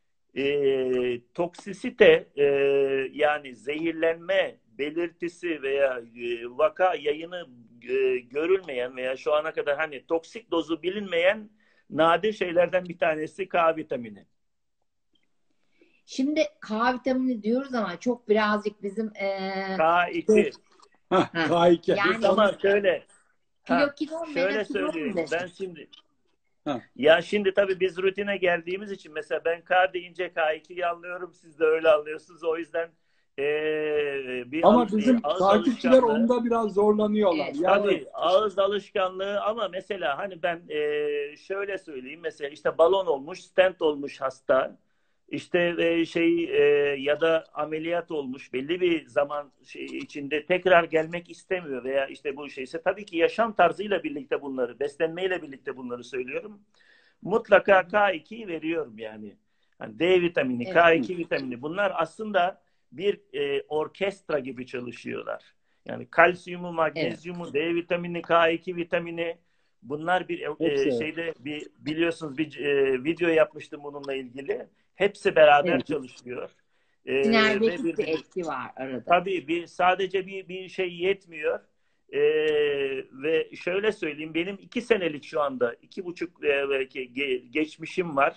toksisite yani zehirlenme belirtisi veya vaka yayını görülmeyen veya şu ana kadar hani toksik dozu bilinmeyen nadir şeylerden bir tanesi K vitamini. Şimdi K vitamini diyoruz ama çok birazcık bizim K2. K2. yani Ama şöyle kilokinon, şöyle menokinon söyleyeyim. desek. Ben şimdi Ha. ya şimdi tabii biz rutine geldiğimiz için mesela ben K deyince K2'yi anlıyorum. Siz de öyle anlıyorsunuz. O yüzden Ama bizim ağız takipçiler alışkanlığı. onda biraz zorlanıyorlar. Evet. Yani Tabii ağız alışkanlığı ama mesela hani ben şöyle söyleyeyim mesela işte balon olmuş, stent olmuş hasta işte ya da ameliyat olmuş belli bir zaman içinde tekrar gelmek istemiyor veya işte bu şeyse tabii ki yaşam tarzıyla birlikte bunları, beslenmeyle birlikte bunları söylüyorum. Mutlaka K2'yi veriyorum yani. Hani D vitamini, Evet. K2 vitamini bunlar aslında bir orkestra gibi çalışıyorlar. Yani kalsiyumu, magnezyumu, D vitamini, K2 vitamini bunlar bir hepsi. biliyorsunuz bir video yapmıştım bununla ilgili. Hepsi beraber Evet. çalışıyor. Sinerjik bir etki var arada. Tabii sadece bir şey yetmiyor. Ve şöyle söyleyeyim benim 2 senelik şu anda 2,5 belki geçmişim var.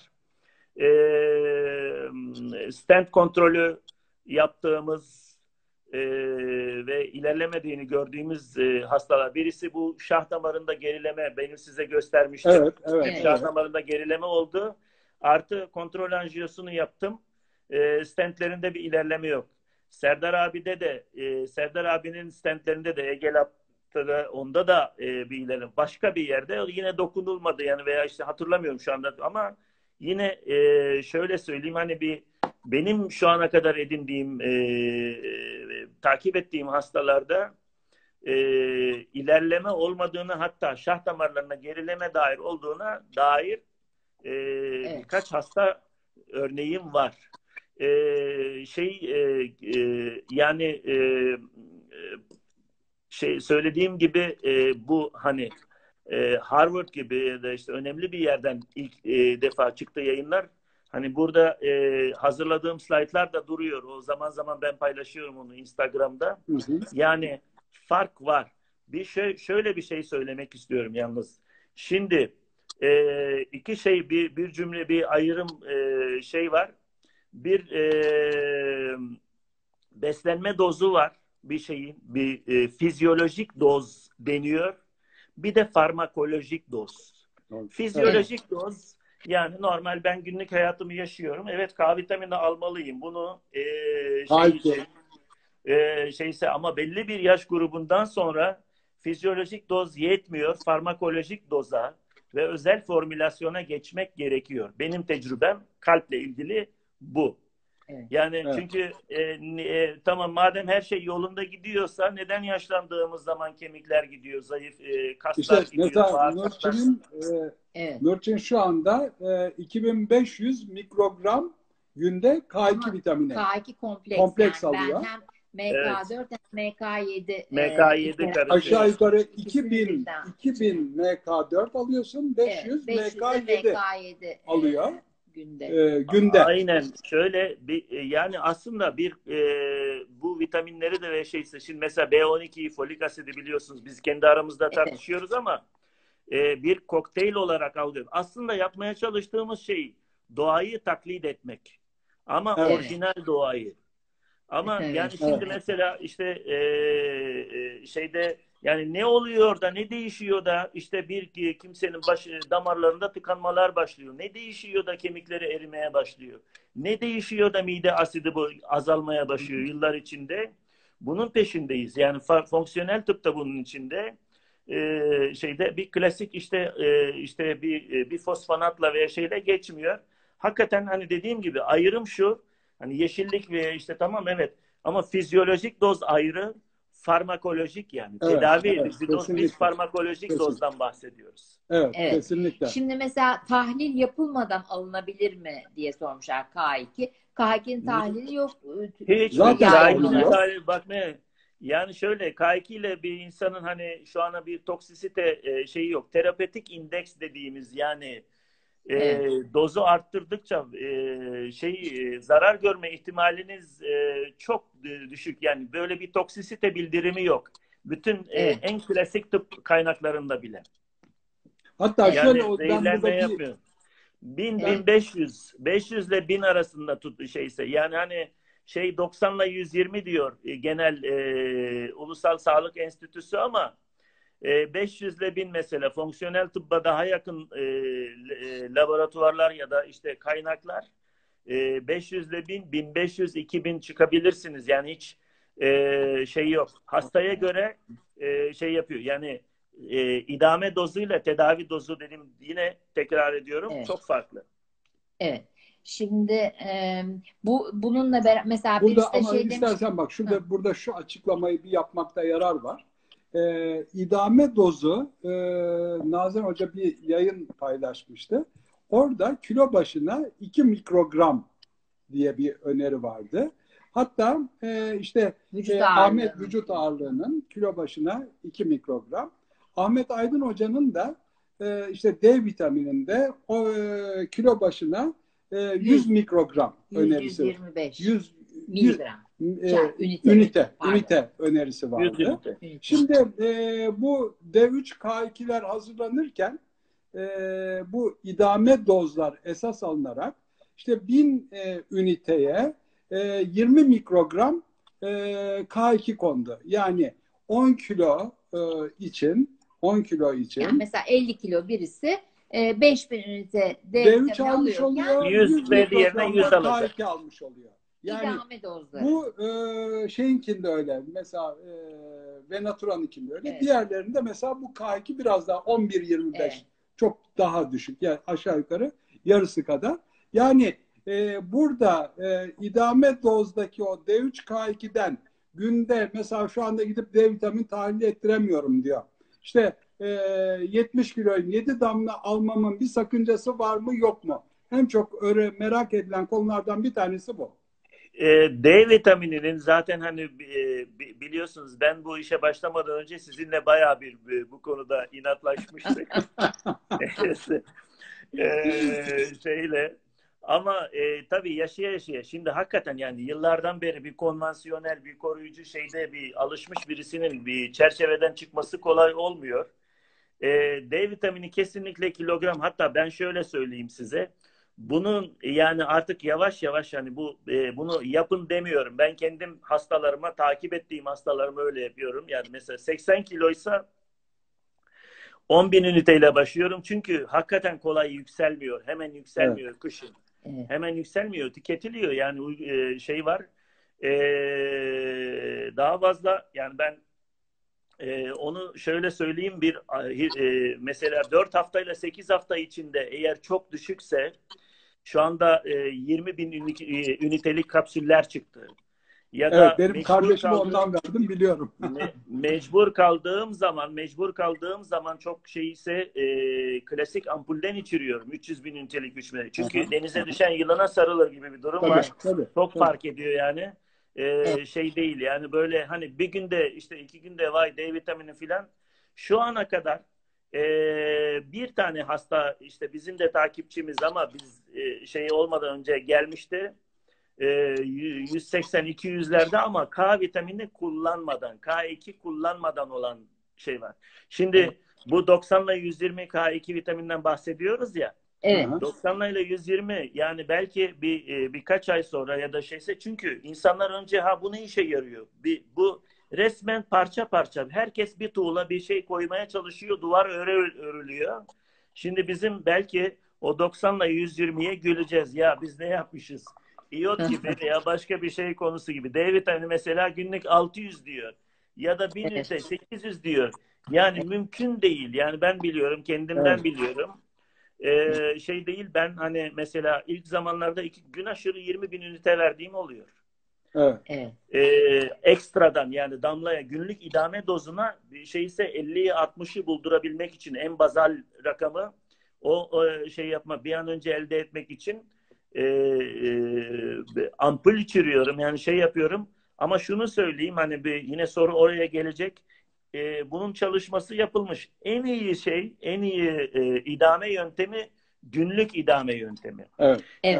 Stent kontrolü yaptığımız ve ilerlemediğini gördüğümüz hastalar. Birisi bu şah damarında gerileme benim size göstermiştim. Evet, evet, Şah evet. damarında gerileme oldu. Artı kontrol anjiyosunu yaptım. Stentlerinde bir ilerleme yok. Serdar abinin stentlerinde de Egelap'ta onda da bir ilerleme. Başka bir yerde yine dokunulmadı yani veya işte hatırlamıyorum şu anda ama yine şöyle söyleyeyim hani benim şu ana kadar edindiğim takip ettiğim hastalarda ilerleme olmadığını hatta şah damarlarına gerileme dair olduğuna dair Evet. birkaç hasta örneğim var. Yani söylediğim gibi bu hani Harvard gibi ya da işte önemli bir yerden ilk defa çıktı yayınlar. Hani burada hazırladığım slaytlar da duruyor. O zaman zaman ben paylaşıyorum onu Instagram'da. Hı hı. Yani fark var. Şöyle bir şey söylemek istiyorum yalnız. Şimdi iki şey bir cümle bir ayrım var. Bir beslenme dozu var bir şeyin bir fizyolojik doz deniyor. Bir de farmakolojik doz. Fizyolojik doz yani normal ben günlük hayatımı yaşıyorum. Evet K vitamini almalıyım. Bunu şeyse ama belli bir yaş grubundan sonra fizyolojik doz yetmiyor. Farmakolojik doza ve özel formülasyona geçmek gerekiyor. Benim tecrübem kalple ilgili bu. Evet. Yani çünkü tamam madem her şey yolunda gidiyorsa neden yaşlandığımız zaman kemikler gidiyor, zayıf kaslar İşte gidiyor, mesela bağırsaklar. Nurçin şu anda 2500 mikrogram günde K2 vitamini. K2 kompleks yani alıyor. Ben hem MK4 hem MK7 MK7 karışıyor. Aşağı yukarı 2000 MK4 alıyorsun, 500 MK7 alıyor. Günde. Aynen. Şöyle yani aslında bu vitaminleri de ve şimdi mesela B12'yi, folik asidi biliyorsunuz biz kendi aramızda tartışıyoruz ama bir kokteyl olarak alıyoruz. Aslında yapmaya çalıştığımız şey doğayı taklit etmek. Ama orijinal doğayı. Ama yani şimdi mesela işte yani ne oluyor da ne değişiyor da işte bir kimsenin damarlarında tıkanmalar başlıyor. Ne değişiyor da kemikleri erimeye başlıyor. Ne değişiyor da mide asidi azalmaya başlıyor yıllar içinde. Bunun peşindeyiz. Yani fonksiyonel tıp da bunun içinde. Bir klasik işte bir fosfonatla veya şeyle geçmiyor. Hakikaten hani dediğim gibi ayrım şu. Hani yeşillik ve işte tamam evet ama fizyolojik doz ayrı, farmakolojik yani. Evet, Tedavi evet, edici doz, biz kesinlikle. farmakolojik Kesinlikle. dozdan bahsediyoruz. Evet, Evet. kesinlikle. Şimdi mesela tahlil yapılmadan alınabilir mi diye sormuşlar K2. K2'nin tahlili yok. Hiç Zaten yaygın tahlili yok. olarak. bak ne yani şöyle K2 ile bir insanın hani şu ana bir toksisite şeyi yok. Terapötik indeks dediğimiz yani Evet. dozu arttırdıkça zarar görme ihtimaliniz çok düşük. Yani böyle bir toksisite bildirimi yok. Bütün Evet. en klasik tıp kaynaklarında bile. Hatta Evet. şöyle Yani ben zehirlenme burada bir yapmıyor. 1000 Evet. 1500 500 ile 1000 arasında şeyse yani hani 90 ile 120 diyor genel Ulusal Sağlık Enstitüsü ama 500 ile 1000 mesela fonksiyonel tıbba daha yakın laboratuvarlar ya da işte kaynaklar 500 ile 1000 1500 2000 çıkabilirsiniz yani hiç şey yok. Hastaya göre şey yapıyor yani idame dozuyla tedavi dozu dedim yine tekrar ediyorum Evet. çok farklı. Evet. Şimdi bununla beraber mesela burada birisi de ama şey demiş. istersen bak burada şu açıklamayı bir yapmakta yarar var. İdame dozu Nazan Hoca bir yayın paylaşmıştı. Orada kilo başına 2 mikrogram diye bir öneri vardı. Hatta Vücut Ahmet ağırlığının. vücut ağırlığının kilo başına 2 mikrogram. Ahmet Aydın Hoca'nın da işte D vitamininde o kilo başına 100 mikrogram önerisi. 125 100 miligram. ünite önerisi vardı. Ünite. Şimdi bu D3K2'ler hazırlanırken bu idame dozlar esas alınarak işte 1000 üniteye 20 mikrogram K2 kondu. Yani 10 kilo için Yani mesela 50 kilo birisi 5000 ünite D D3 vitamini almış alıyorken oluyor, 100 100 ve diğerine mikrogram 100 da alacak. K2 almış oluyor. Yani idame dozları. bu şeyinkinde öyle. Mesela Venatura'nınkinde öyle. Evet. Diğerlerinde mesela bu K2 biraz daha 11-25 Evet. çok daha düşük. Yani aşağı yukarı yarısı kadar. Yani burada idame dozdaki o D3K2'den günde mesela şu anda gidip D vitamin tahlil ettiremiyorum diyor. İşte 70 kiloyum 7 damla almamın bir sakıncası var mı yok mu? En çok merak edilen konulardan bir tanesi bu. D vitamininin zaten hani biliyorsunuz ben bu işe başlamadan önce sizinle bayağı bu konuda inatlaşmıştık. Şeyle ama tabii yaşaya şimdi hakikaten yani yıllardan beri bir konvansiyonel bir koruyucu şeyde bir alışmış birisinin bir çerçeveden çıkması kolay olmuyor. D vitamini kesinlikle kilogram hatta ben şöyle söyleyeyim size. Bunun yani artık yavaş yavaş yani bunu yapın demiyorum. Ben kendim hastalarıma takip ettiğim hastalarıma öyle yapıyorum. Yani mesela 80 kiloysa 10 bin üniteyle başlıyorum. Çünkü hakikaten kolay yükselmiyor. Hemen yükselmiyor Evet. kışın. Evet. Hemen yükselmiyor. Tüketiliyor. Yani şey var. Daha fazla yani ben onu şöyle söyleyeyim mesela 4 haftayla 8 hafta içinde eğer çok düşükse şu anda 20 bin ünitelik kapsüller çıktı. Ya Evet, da benim kardeşime ondan verdim biliyorum. mecbur kaldığım zaman çok klasik ampulden içiriyorum. 300 bin ünitelik içme. Çünkü denize düşen yılana sarılır gibi bir durum var. Tabii. Çok fark ediyor yani. Şey değil yani böyle hani bir günde işte 2 günde vay D vitamini filan. Şu ana kadar bir tane hasta işte bizim de takipçimiz ama biz şey olmadan önce gelmişti. 180-200'lerde ama K vitamini kullanmadan, K2 kullanmadan olan şey var. Şimdi bu 90 ile 120 K2 vitaminden bahsediyoruz ya. Evet. 90 ile 120 yani belki birkaç ay sonra ya da çünkü insanlar önce bu ne işe yarıyor? Bu resmen parça parça. Herkes bir tuğla bir şey koymaya çalışıyor. Duvar örülüyor. Şimdi bizim belki o 90 ile 120'ye güleceğiz. Ya biz ne yapmışız? İyot gibi veya başka bir şey konusu gibi. D vitamini mesela günlük 600 diyor. Ya da 1000 ünite 800 diyor. Yani mümkün değil. Yani ben biliyorum, kendimden biliyorum. Şey değil ben hani mesela ilk zamanlarda 2 gün aşırı 20 bin ünite verdiğim oluyor. Evet. Evet. Ekstradan yani damlaya günlük idame dozuna bir şey ise 50'yi 60'ı buldurabilmek için en bazal rakamı o şey yapma bir an önce elde etmek için ampul içiriyorum yani şey yapıyorum ama şunu söyleyeyim hani yine soru oraya gelecek. Bunun çalışması yapılmış. En iyi şey, en iyi idame yöntemi günlük idame yöntemi. Evet. Evet.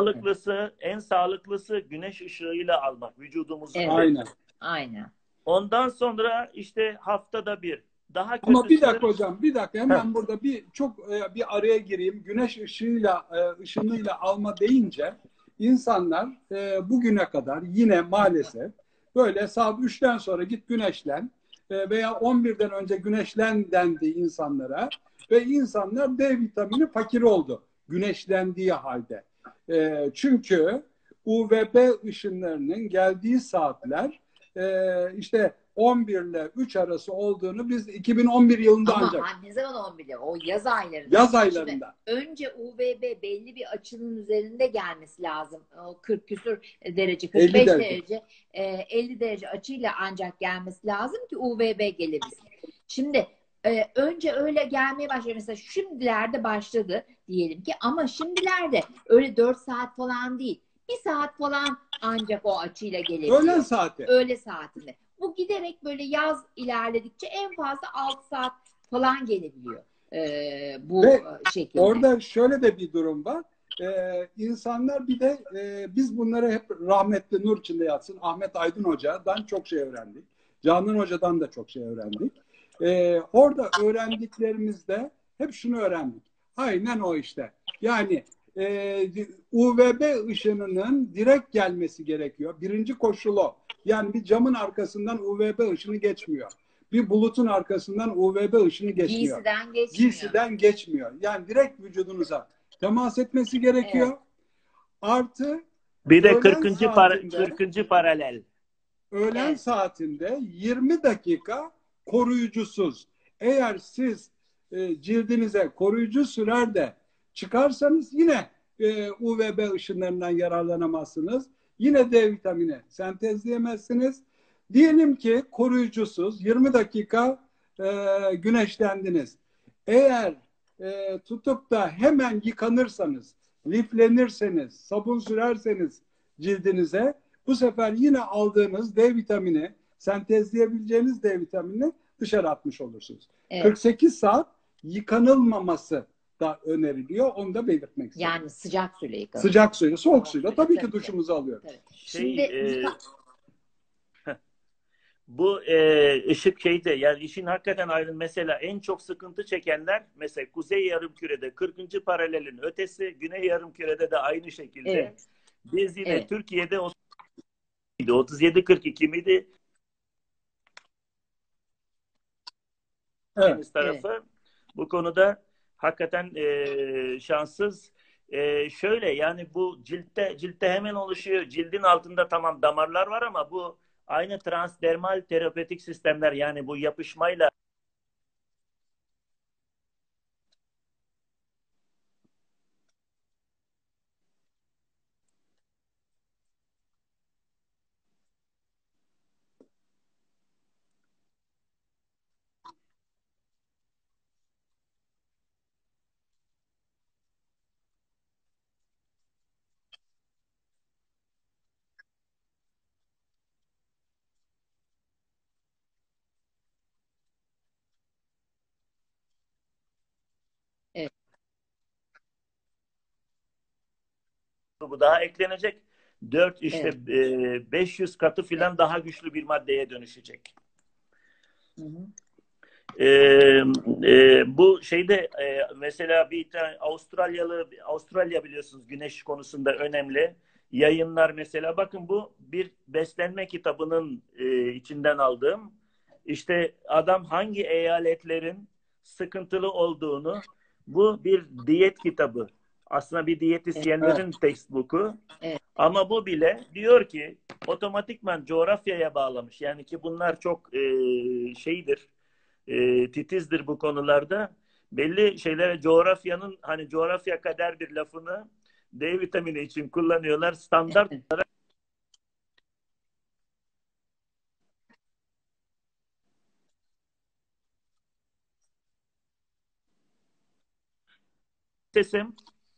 En sağlıklısı güneş ışığıyla almak vücudumuzun. Evet. Aynen. Aynen. Ondan sonra işte haftada bir. Daha Ama bir kötüsü dakika hocam, bir dakika hemen burada bir araya gireyim. Güneş ışınıyla alma deyince insanlar bugüne kadar yine maalesef böyle saat 3'ten sonra git güneşlen veya 11'den önce güneşlen dendi insanlara ve insanlar D vitamini fakir oldu güneşlendiği halde. Çünkü UVB ışınlarının geldiği saatler işte 11 ile 3 arası olduğunu biz 2011 yılında Ama ancak ne zaman 11'de? O yaz aylarında. yaz aylarında. Şimdi önce UVB belli bir açının üzerinde gelmesi lazım. O 40 küsur derece, 45 derece, 50 derece açıyla ancak gelmesi lazım ki UVB gelebilsin. Şimdi önce öyle gelmeye başlıyor. Mesela şimdilerde başladı diyelim ki ama şimdilerde öyle 4 saat falan değil. 1 saat falan ancak o açıyla gelebiliyor. Öğlen saati. Öğle saatinde. Bu giderek böyle yaz ilerledikçe en fazla 6 saat falan gelebiliyor bu Ve şekilde. orada şöyle de bir durum var. İnsanlar bir de biz bunları hep rahmetli nur içinde yatsın Ahmet Aydın Hoca'dan çok şey öğrendik. Canan Hoca'dan da çok şey öğrendik. Orada öğrendiklerimizde hep şunu öğrendik. Aynen o işte. Yani UVB ışınının direkt gelmesi gerekiyor. Birinci koşulu o. Yani bir camın arkasından UVB ışını geçmiyor. Bir bulutun arkasından UVB ışını geçmiyor. Giysiden geçmiyor. Yani direkt vücudunuza temas etmesi gerekiyor. Evet. Artı bir de 40. paralel. Öğlen saatinde 20 dakika koruyucusuz. Eğer siz cildinize koruyucu sürer de çıkarsanız yine UVB ışınlarından yararlanamazsınız. Yine D vitamini sentezleyemezsiniz. Diyelim ki koruyucusuz 20 dakika güneşlendiniz. Eğer tutup da hemen yıkanırsanız, liflenirseniz, sabun sürerseniz cildinize bu sefer yine aldığınız D vitamini, sentezleyebileceğiniz D vitaminini dışarı atmış olursunuz. Evet. 48 saat yıkanılmaması da öneriliyor. Onu da belirtmek istedim. Yani sıcak suyla yıkanır. Sıcak suyla, soğuk suyla tabii ki duşumuzu alıyoruz. Evet. Şimdi bu ışık şeyde yani işin hakikaten ayrı mesela en çok sıkıntı çekenler mesela Kuzey Yarımküre'de 40. paralelin ötesi Güney Yarımküre'de de aynı şekilde. Evet. Biz yine Türkiye'de 37-42 miydi? Evet. Tarafı bu konuda hakikaten şanssız. Şöyle yani bu ciltte hemen oluşuyor. Cildin altında tamam damarlar var ama bu aynı transdermal terapötik sistemler yani bu yapışmayla bu daha eklenecek. 500 katı filan daha güçlü bir maddeye dönüşecek. Hı hı. Bu şeyde mesela bir tane Avustralya biliyorsunuz güneş konusunda önemli yayınlar mesela bakın bu bir beslenme kitabının içinden aldığım işte adam hangi eyaletlerin sıkıntılı olduğunu bu bir diyet kitabı aslında bir diyetisyenlerin textbook'u ama bu bile diyor ki otomatikman coğrafyaya bağlamış yani ki bunlar çok şeydir titizdir bu konularda. Belli şeylere coğrafyanın hani coğrafya kader bir lafını D vitamini için kullanıyorlar. Standart olarak sesim?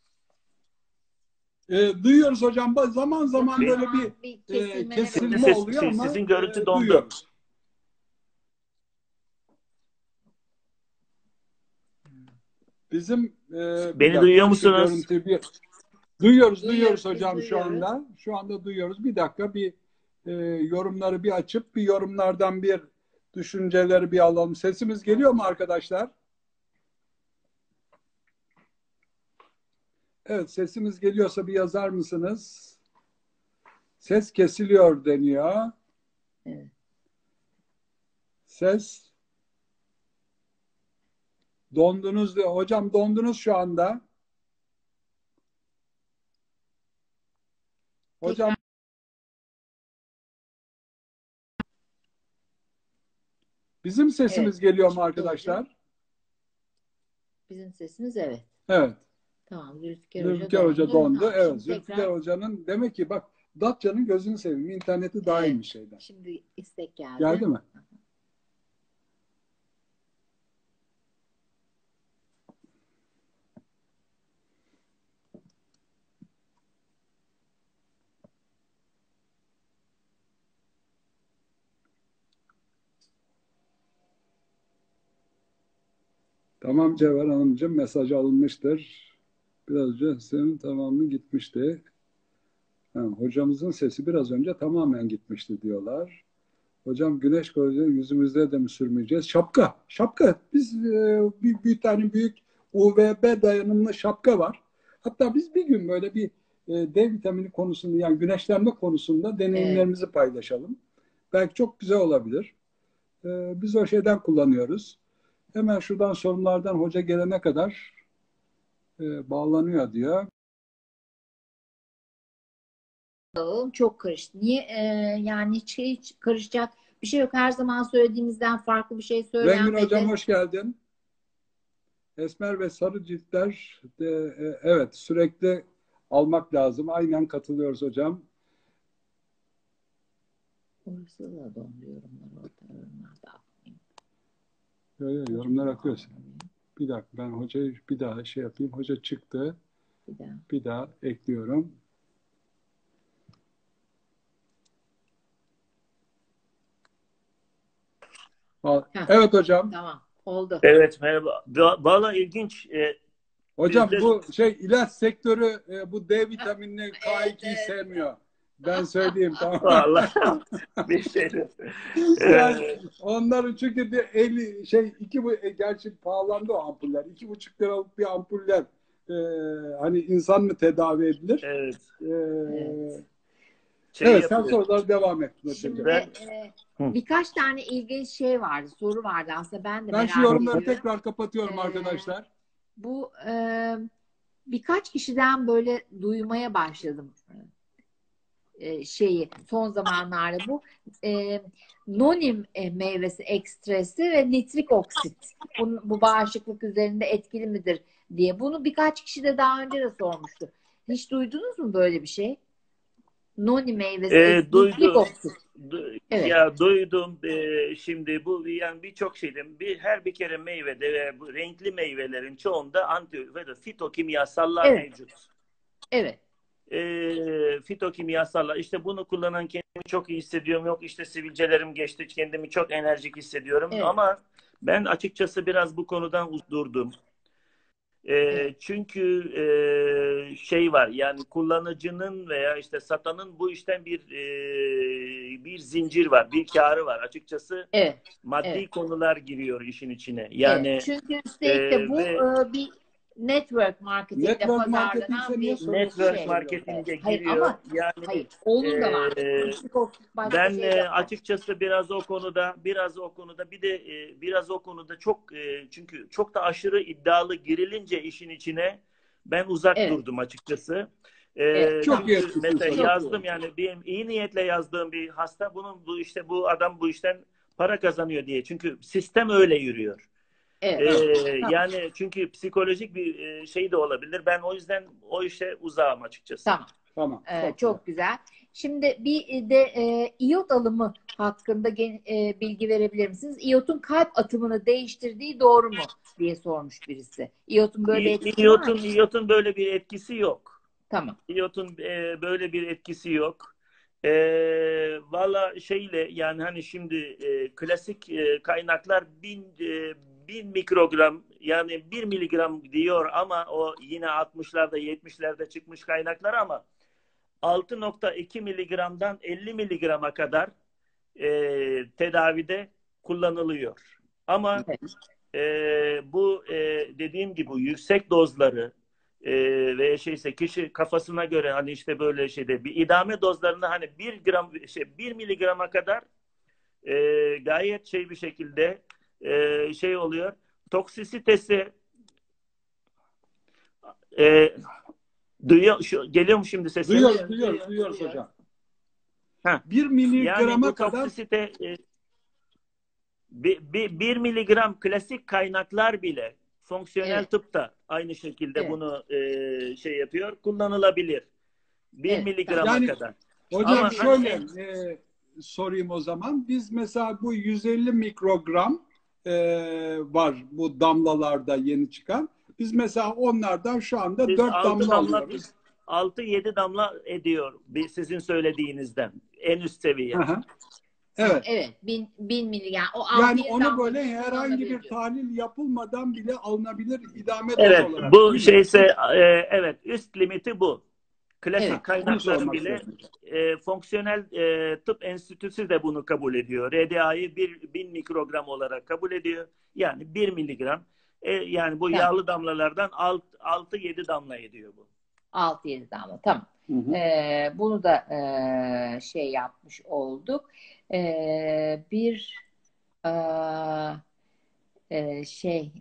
Duyuyoruz hocam. Zaman zaman böyle bir kesilme oluyor ama sizin görüntü dondu. duyuyoruz. Bizim Beni duyuyor musunuz? görüntü duyuyoruz Duyuyoruz hocam şu anda. Şu anda duyuyoruz. Bir dakika yorumları bir açıp yorumlardan düşünceleri bir alalım. Sesimiz geliyor mu arkadaşlar? Evet, sesimiz geliyorsa bir yazar mısınız? Ses kesiliyor deniyor. Evet. Ses dondunuz diyor. Hocam dondunuz şu anda. Hocam bizim sesimiz geliyor mu arkadaşlar? Bizim sesimiz evet. Evet. Tamam, Zülfikar Hoca dondu. Tamam, evet. Zülfikar Hoca'nın demek ki bak Datça'nın gözünü seveyim. İnterneti daha iyiymiş şeyden. Şimdi istek geldi. Geldi mi? Tamam Cevher Hanımcığım, mesaj alınmıştır. Biraz önce senin tamamı gitmişti. Hocamızın sesi biraz önce tamamen gitmişti diyorlar. Hocam güneş gözlüğü yüzümüzde de mi sürmeyeceğiz? Şapka. Şapka. Biz bir tane büyük UVB dayanımlı şapka var. Hatta biz bir gün böyle bir D vitamini konusunda yani güneşlenme konusunda deneyimlerimizi paylaşalım. Belki çok güzel olabilir. Biz o şeyden kullanıyoruz. Hemen şuradan sorunlardan hoca gelene kadar bağlanıyor diyor. Çok karıştı. Niye? Yani hiç karışacak bir şey yok. Her zaman söylediğimizden farklı bir şey söylenmedi. Rengin Hocam hoş geldin. Esmer ve sarı ciltler evet sürekli almak lazım. Aynen katılıyoruz hocam. Orası da dondu yorumlar orada. Yorumlar akıyor. Bir dakika ben hocayı bir daha şey yapayım. Hoca çıktı. Bir daha ekliyorum. Evet hocam. Tamam. Oldu. Evet merhaba. Valla ilginç. Hocam bu ilaç sektörü bu D vitaminini K2'yi sevmiyor. Ben söyleyeyim tamam. Vallahi bir şeydir. Yani onların çünkü gerçi pahalandı o ampuller. 2,5 liralık bir ampuller hani insan mı tedavi edilir? Evet. Evet sen sorulara devam et. Şimdi birkaç tane ilginç şey vardı, soru vardı aslında ben de merak şu yorumları ediyorum. tekrar kapatıyorum arkadaşlar. Bu birkaç kişiden böyle duymaya başladım son zamanlarda bu nonim meyvesi ekstresi ve nitrik oksit bu bağışıklık üzerinde etkili midir diye. Bunu birkaç kişi de daha önce de sormuştu. Hiç duydunuz mu böyle bir şey? Noni meyvesi nitrik oksit. Evet. Ya duydum. Şimdi bu yani birçok şeyden her bir kere meyvede ve bu renkli meyvelerin çoğunda fitokimyasallar mevcut. Evet. Fitokimyasallar işte bunu kullanan kendimi çok iyi hissediyorum. Yok işte sivilcelerim geçti, kendimi çok enerjik hissediyorum. Ama ben açıkçası biraz bu konudan durdum. Çünkü var yani kullanıcının veya işte satanın bu işten bir zincir var, bir kârı var. Açıkçası maddi konular giriyor işin içine. Yani çünkü üstelik de bu bir network marketingde pazarlanan bir network marketinge giriyor. Ama onun da var. Ben açıkçası biraz o konuda çok çünkü çok da aşırı iddialı girilince işin içine ben uzak durdum açıkçası. Çok iyi. Mesela yazdım yani iyi niyetle yazdığım bir hasta bu adam bu işten para kazanıyor diye. Çünkü sistem öyle yürüyor. Yani çünkü psikolojik bir şey de olabilir. Ben o yüzden o işe uzağım açıkçası. Tamam. Çok güzel. Şimdi bir de iyot alımı hakkında bilgi verebilir misiniz? İyotun kalp atımını değiştirdiği doğru mu diye sormuş birisi. İyotun böyle bir etkisi var mı? İyotun böyle bir etkisi yok. Tamam. İyotun böyle bir etkisi yok. Valla şeyle yani hani şimdi klasik kaynaklar 1000 mikrogram yani 1 miligram diyor ama o yine 60'larda 70'lerde çıkmış kaynaklar ama 6,2 miligramdan 50 miligrama kadar tedavide kullanılıyor. Ama Evet. bu dediğim gibi yüksek dozları ve şeyse kişi kafasına göre hani işte böyle şeyde bir idame dozlarında hani 1 miligrama kadar gayet şey bir şekilde şey oluyor. Toksisitesi e, geliyor mu şimdi sesim? Duyuyoruz hocam. Ha. 1 Yani miligrama bu kadar toksisite 1 miligram klasik kaynaklar bile fonksiyonel Evet. tıpta aynı şekilde Evet. bunu şey yapıyor, kullanılabilir. 1 Evet. Tamam. miligrama yani kadar. hocam Ama şöyle hani sorayım o zaman. Biz mesela bu 150 mikrogram var bu damlalarda yeni çıkan. Biz mesela onlardan şu anda siz 4 damla alıyoruz. 6-7 damla ediyor sizin söylediğinizden en üst seviye. Hı hı. Ha, Evet. evet. 1000 miligram. O Yani 6-7 onu damla böyle bir herhangi bir kullanılabilir. tahlil yapılmadan bile alınabilir idame dozu Evet, olarak, bu değil mi? şeyse evet üst limiti bu. Klasik Evet. Onu kaynakların sormak bile istedim. fonksiyonel tıp enstitüsü de bunu kabul ediyor. RDA'yı 1000 mikrogram olarak kabul ediyor. Yani 1 miligram. Yani bu Tamam. yağlı damlalardan 6-7 damla ediyor bu. 6-7 damla. Tamam. Hı hı. Bunu da şey yapmış olduk. Bir şey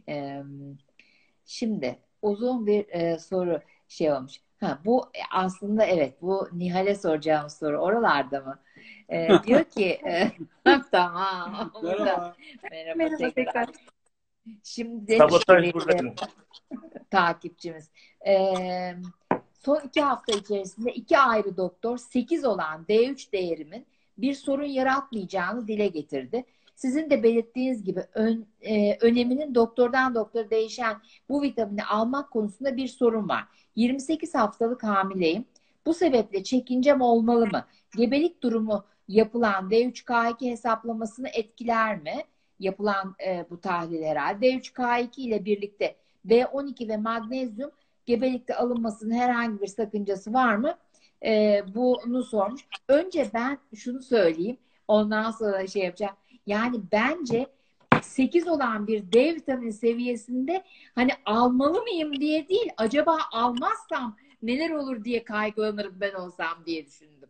şimdi uzun bir soru şey olmuş. Ha, bu aslında evet bu Nihal'e soracağım soru oralarda mı? Diyor ki tamam burada. Merhaba. Merhaba Merhaba tekrar. tekrar. Şimdi demiş ki Sabotaj bir burada. takipçimiz. Son 2 hafta içerisinde 2 ayrı doktor 8 olan D3 değerimin bir sorun yaratmayacağını dile getirdi. Sizin de belirttiğiniz gibi öneminin doktordan doktora değişen bu vitamini almak konusunda bir sorun var. 28 haftalık hamileyim. Bu sebeple çekincem olmalı mı? Gebelik durumu yapılan D3K2 hesaplamasını etkiler mi? Yapılan bu tahlil herhalde. D3K2 ile birlikte B12 ve magnezyum gebelikte alınmasının herhangi bir sakıncası var mı? Bunu sormuş. Önce ben şunu söyleyeyim. Ondan sonra şey yapacağım. Yani bence 8 olan bir D vitamini seviyesinde hani almalı mıyım diye değil. Acaba almazsam neler olur diye kaygılanırım ben olsam diye düşündüm.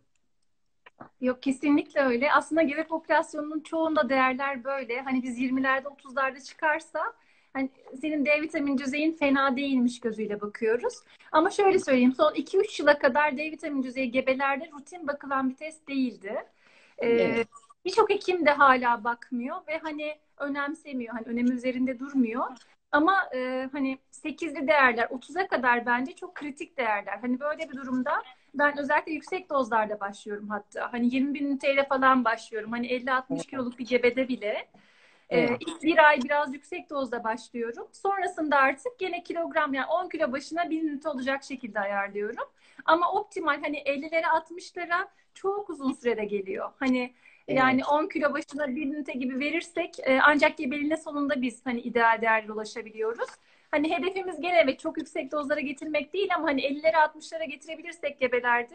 Yok kesinlikle öyle. Aslında gebe popülasyonunun çoğunda değerler böyle. Hani biz 20'lerde 30'larda çıkarsa hani senin D vitamin düzeyin fena değilmiş gözüyle bakıyoruz. Ama şöyle söyleyeyim son 2-3 yıla kadar D vitamin düzeyi gebelerde rutin bakılan bir test değildi. Evet. Birçok hekim de hala bakmıyor ve hani önemsemiyor. Hani önemi üzerinde durmuyor. Ama hani 8'li değerler 30'a kadar bence çok kritik değerler. Hani böyle bir durumda ben özellikle yüksek dozlarda başlıyorum hatta. Hani 20 bin TL falan başlıyorum. Hani 50-60 kiloluk bir gebede bile. Evet. İlk bir ay biraz yüksek dozda başlıyorum. Sonrasında artık gene kilogram yani 10 kilo başına 1000 ünite olacak şekilde ayarlıyorum. Ama optimal hani 50'lere 60'lara çok uzun sürede geliyor. Hani yani Evet. 10 kilo başına 1000 ünite gibi verirsek ancak gebeliğine sonunda biz hani ideal değerlere ulaşabiliyoruz. Hani hedefimiz gene evet çok yüksek dozlara getirmek değil ama hani 50'lere 60'lara getirebilirsek gebelerde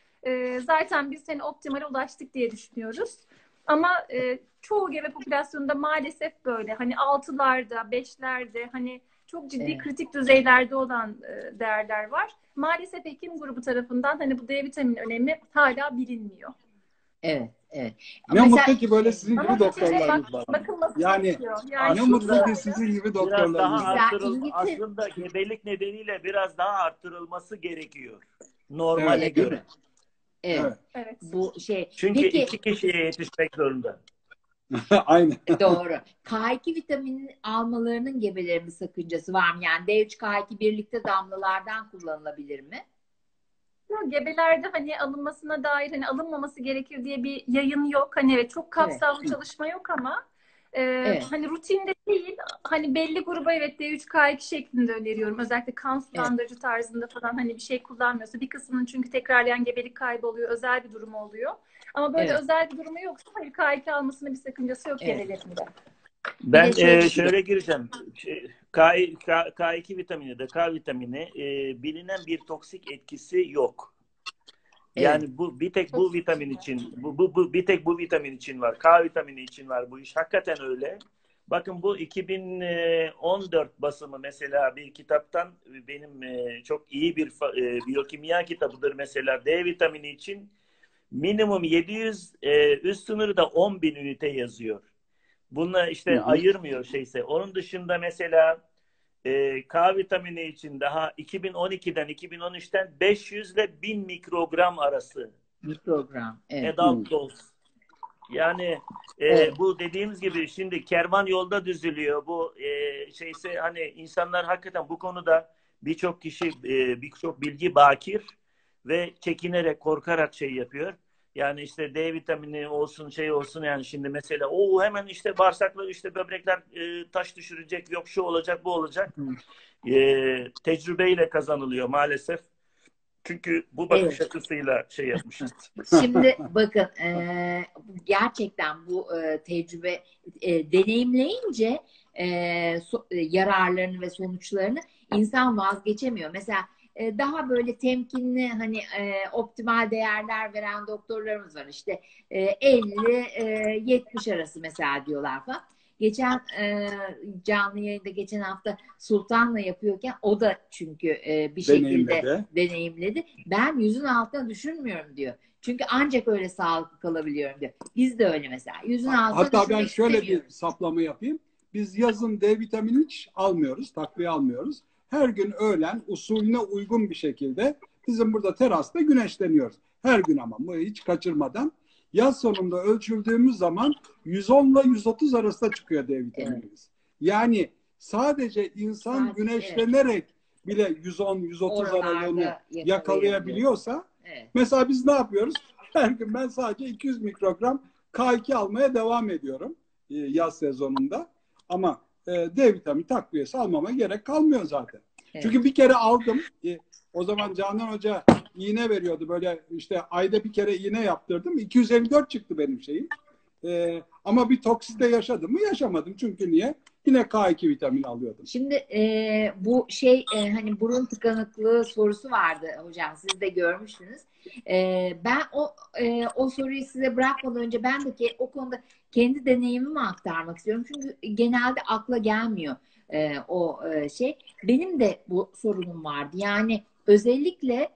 zaten biz hani optimale ulaştık diye düşünüyoruz. Ama çoğu gebe popülasyonunda maalesef böyle hani 6'larda, 5'lerde hani çok ciddi Evet. kritik düzeylerde olan değerler var. Maalesef hekim grubu tarafından hani bu D vitamini önemi hala bilinmiyor. Evet. Evet. Ne Mesela mutlu ki böyle sizin Ama gibi neticede doktorlarınız var. bakılması Yani gerekiyor. Yani ne şunu mutlu Aslında ki söyleyeyim. sizin gibi biraz daha doktorlarınız var. mesela İngiltere aslında gebelik nedeniyle biraz daha arttırılması gerekiyor normale Evet, değil mi? göre. evet. Evet. Evet. Bu şey. Çünkü Peki 2 kişiye yetişmek zorunda. Aynen. doğru. K2 vitamini almalarının gebelerinde sakıncası var mı? Yani D3 K2 birlikte damlalardan kullanılabilir mi? Gebelerde hani alınmasına dair hani alınmaması gerekir diye bir yayın yok. Hani evet, çok kapsamlı Evet. çalışma yok ama Evet. hani rutinde değil, hani belli gruba evet D3K2 şeklinde öneriyorum. Özellikle kan Evet. sulandırıcı tarzında falan hani bir şey kullanmıyorsa, bir kısmının çünkü tekrarlayan gebelik kaybı oluyor, özel bir durum oluyor. Ama böyle Evet. özel bir durumu yoksa hani K2 almasına bir sakıncası yok Evet. gebelerinde. Bir Ben de şöyle bir de şöyle gireceğim. K2 vitamini de K vitamini bilinen bir toksik etkisi yok. evet. Yani bu bir tek Çok bu vitamin için bu bir tek bu vitamin için var. K vitamini için var bu iş. Hakikaten öyle. Bakın bu 2014 basımı mesela bir kitaptan, benim çok iyi bir biyokimya kitabıdır mesela. D vitamini için minimum 700, üst sınırı da 10.000 ünite yazıyor. Bununla Hı işte hı. ayırmıyor şeyse. Onun dışında mesela K vitamini için daha 2012'den 2013'ten 500 ile 1000 mikrogram arası Mikrogram. Evet. Hı. adult dose. Yani Evet. bu dediğimiz gibi şimdi kervan yolda düzülüyor. Bu şeyse hani insanlar hakikaten bu konuda birçok kişi birçok bilgi bakir ve çekinerek, korkarak şey yapıyor. Yani işte D vitamini olsun, şey olsun, yani şimdi mesela o hemen işte bağırsaklar, işte böbrekler taş düşürecek, yok şu olacak, bu olacak. Hı. Tecrübeyle kazanılıyor maalesef. Çünkü bu bakış Evet. açısıyla şey yapmışız. Şimdi bakın gerçekten bu tecrübe deneyimleyince yararlarını ve sonuçlarını insan vazgeçemiyor. Mesela daha böyle temkinli hani optimal değerler veren doktorlarımız var. İşte 50-70 arası mesela diyorlar falan. Geçen canlı yayında geçen hafta Sultan'la yapıyorken o da çünkü bir şekilde Deneyimledi. deneyimledi. Ben 100'ün altına düşürmüyorum diyor. Çünkü ancak öyle sağlıklı kalabiliyorum diyor. Biz de öyle mesela. 100'ün altına Hatta ben düşürmek şöyle bir istemiyoruz. saplama yapayım. Biz yazın D vitamini hiç almıyoruz, takviye almıyoruz. Her gün öğlen usulüne uygun bir şekilde bizim burada terasta güneşleniyoruz. Her gün ama bu hiç kaçırmadan. Yaz sonunda ölçüldüğümüz zaman 110 ile 130 arasında çıkıyor D Evet. vitaminimiz. Yani sadece insan Sadece evet. güneşlenerek bile 110-130 aralığını Oralarda yakalayabiliyoruz. yakalayabiliyorsa, Evet. mesela biz ne yapıyoruz? Her gün ben sadece 200 mikrogram K2 almaya devam ediyorum yaz sezonunda. Ama D vitamini takviyesi almama gerek kalmıyor zaten. Evet. Çünkü bir kere aldım. O zaman Canan Hoca iğne veriyordu. Böyle işte ayda bir kere iğne yaptırdım. 254 çıktı benim şeyim. Ama bir toksite yaşadım mı? Yaşamadım. Çünkü niye? Yine K2 vitamini alıyordum. Şimdi bu şey hani burun tıkanıklığı sorusu vardı hocam. Siz de görmüşsünüz. Ben o soruyu size bırakmadan önce ben de o konuda kendi deneyimimi aktarmak istiyorum. Çünkü genelde akla gelmiyor o şey. Benim de bu sorunum vardı. Yani özellikle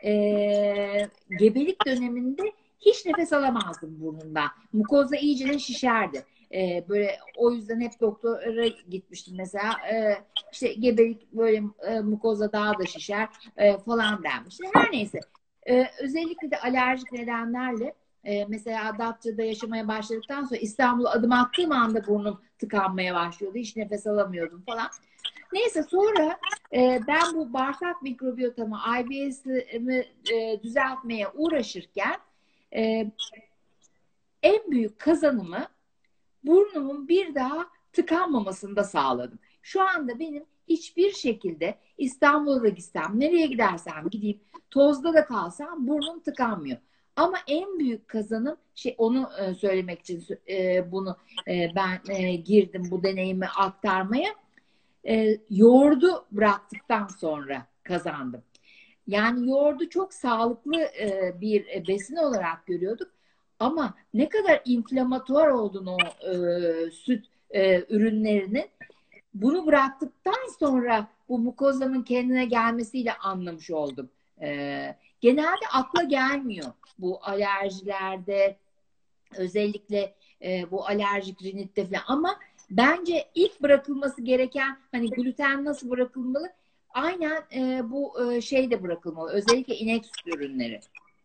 gebelik döneminde hiç nefes alamazdım burnumdan. Mukoza iyice şişerdi. Böyle o yüzden hep doktora gitmiştim mesela. İşte gebelik böyle mukoza daha da şişer falan denmişti. Her neyse. Özellikle de alerjik nedenlerle mesela Datça'da yaşamaya başladıktan sonra İstanbul'a adım attığım anda burnum tıkanmaya başlıyordu. Hiç nefes alamıyordum falan. Neyse sonra ben bu bağırsak mikrobiyotamı, IBS'imi düzeltmeye uğraşırken e, en büyük kazanımı burnumun bir daha tıkanmamasını da sağladım. Şu anda benim hiçbir şekilde İstanbul'a da gitsem, nereye gidersem gideyim, tozda da kalsam burnum tıkanmıyor. Ama en büyük kazanım onu söylemek için bunu ben girdim bu deneyimi aktarmaya. Yoğurdu bıraktıktan sonra kazandım. Yani yoğurdu çok sağlıklı bir besin olarak görüyorduk. Ama ne kadar inflamatuar olduğunu süt ürünlerinin bunu bıraktıktan sonra bu mukozanın kendine gelmesiyle anlamış oldum. Genelde akla gelmiyor bu alerjilerde özellikle bu alerjik rinitte falan ama bence ilk bırakılması gereken hani gluten nasıl bırakılmalı? Aynen bu şey de bırakılmalı. Özellikle inek süt ürünleri.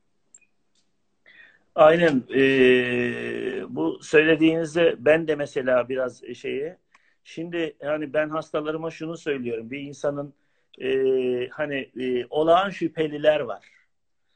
Aynen. Bu söylediğinizde ben de mesela biraz şimdi yani ben hastalarıma şunu söylüyorum. Bir insanın hani olağan şüpheliler var.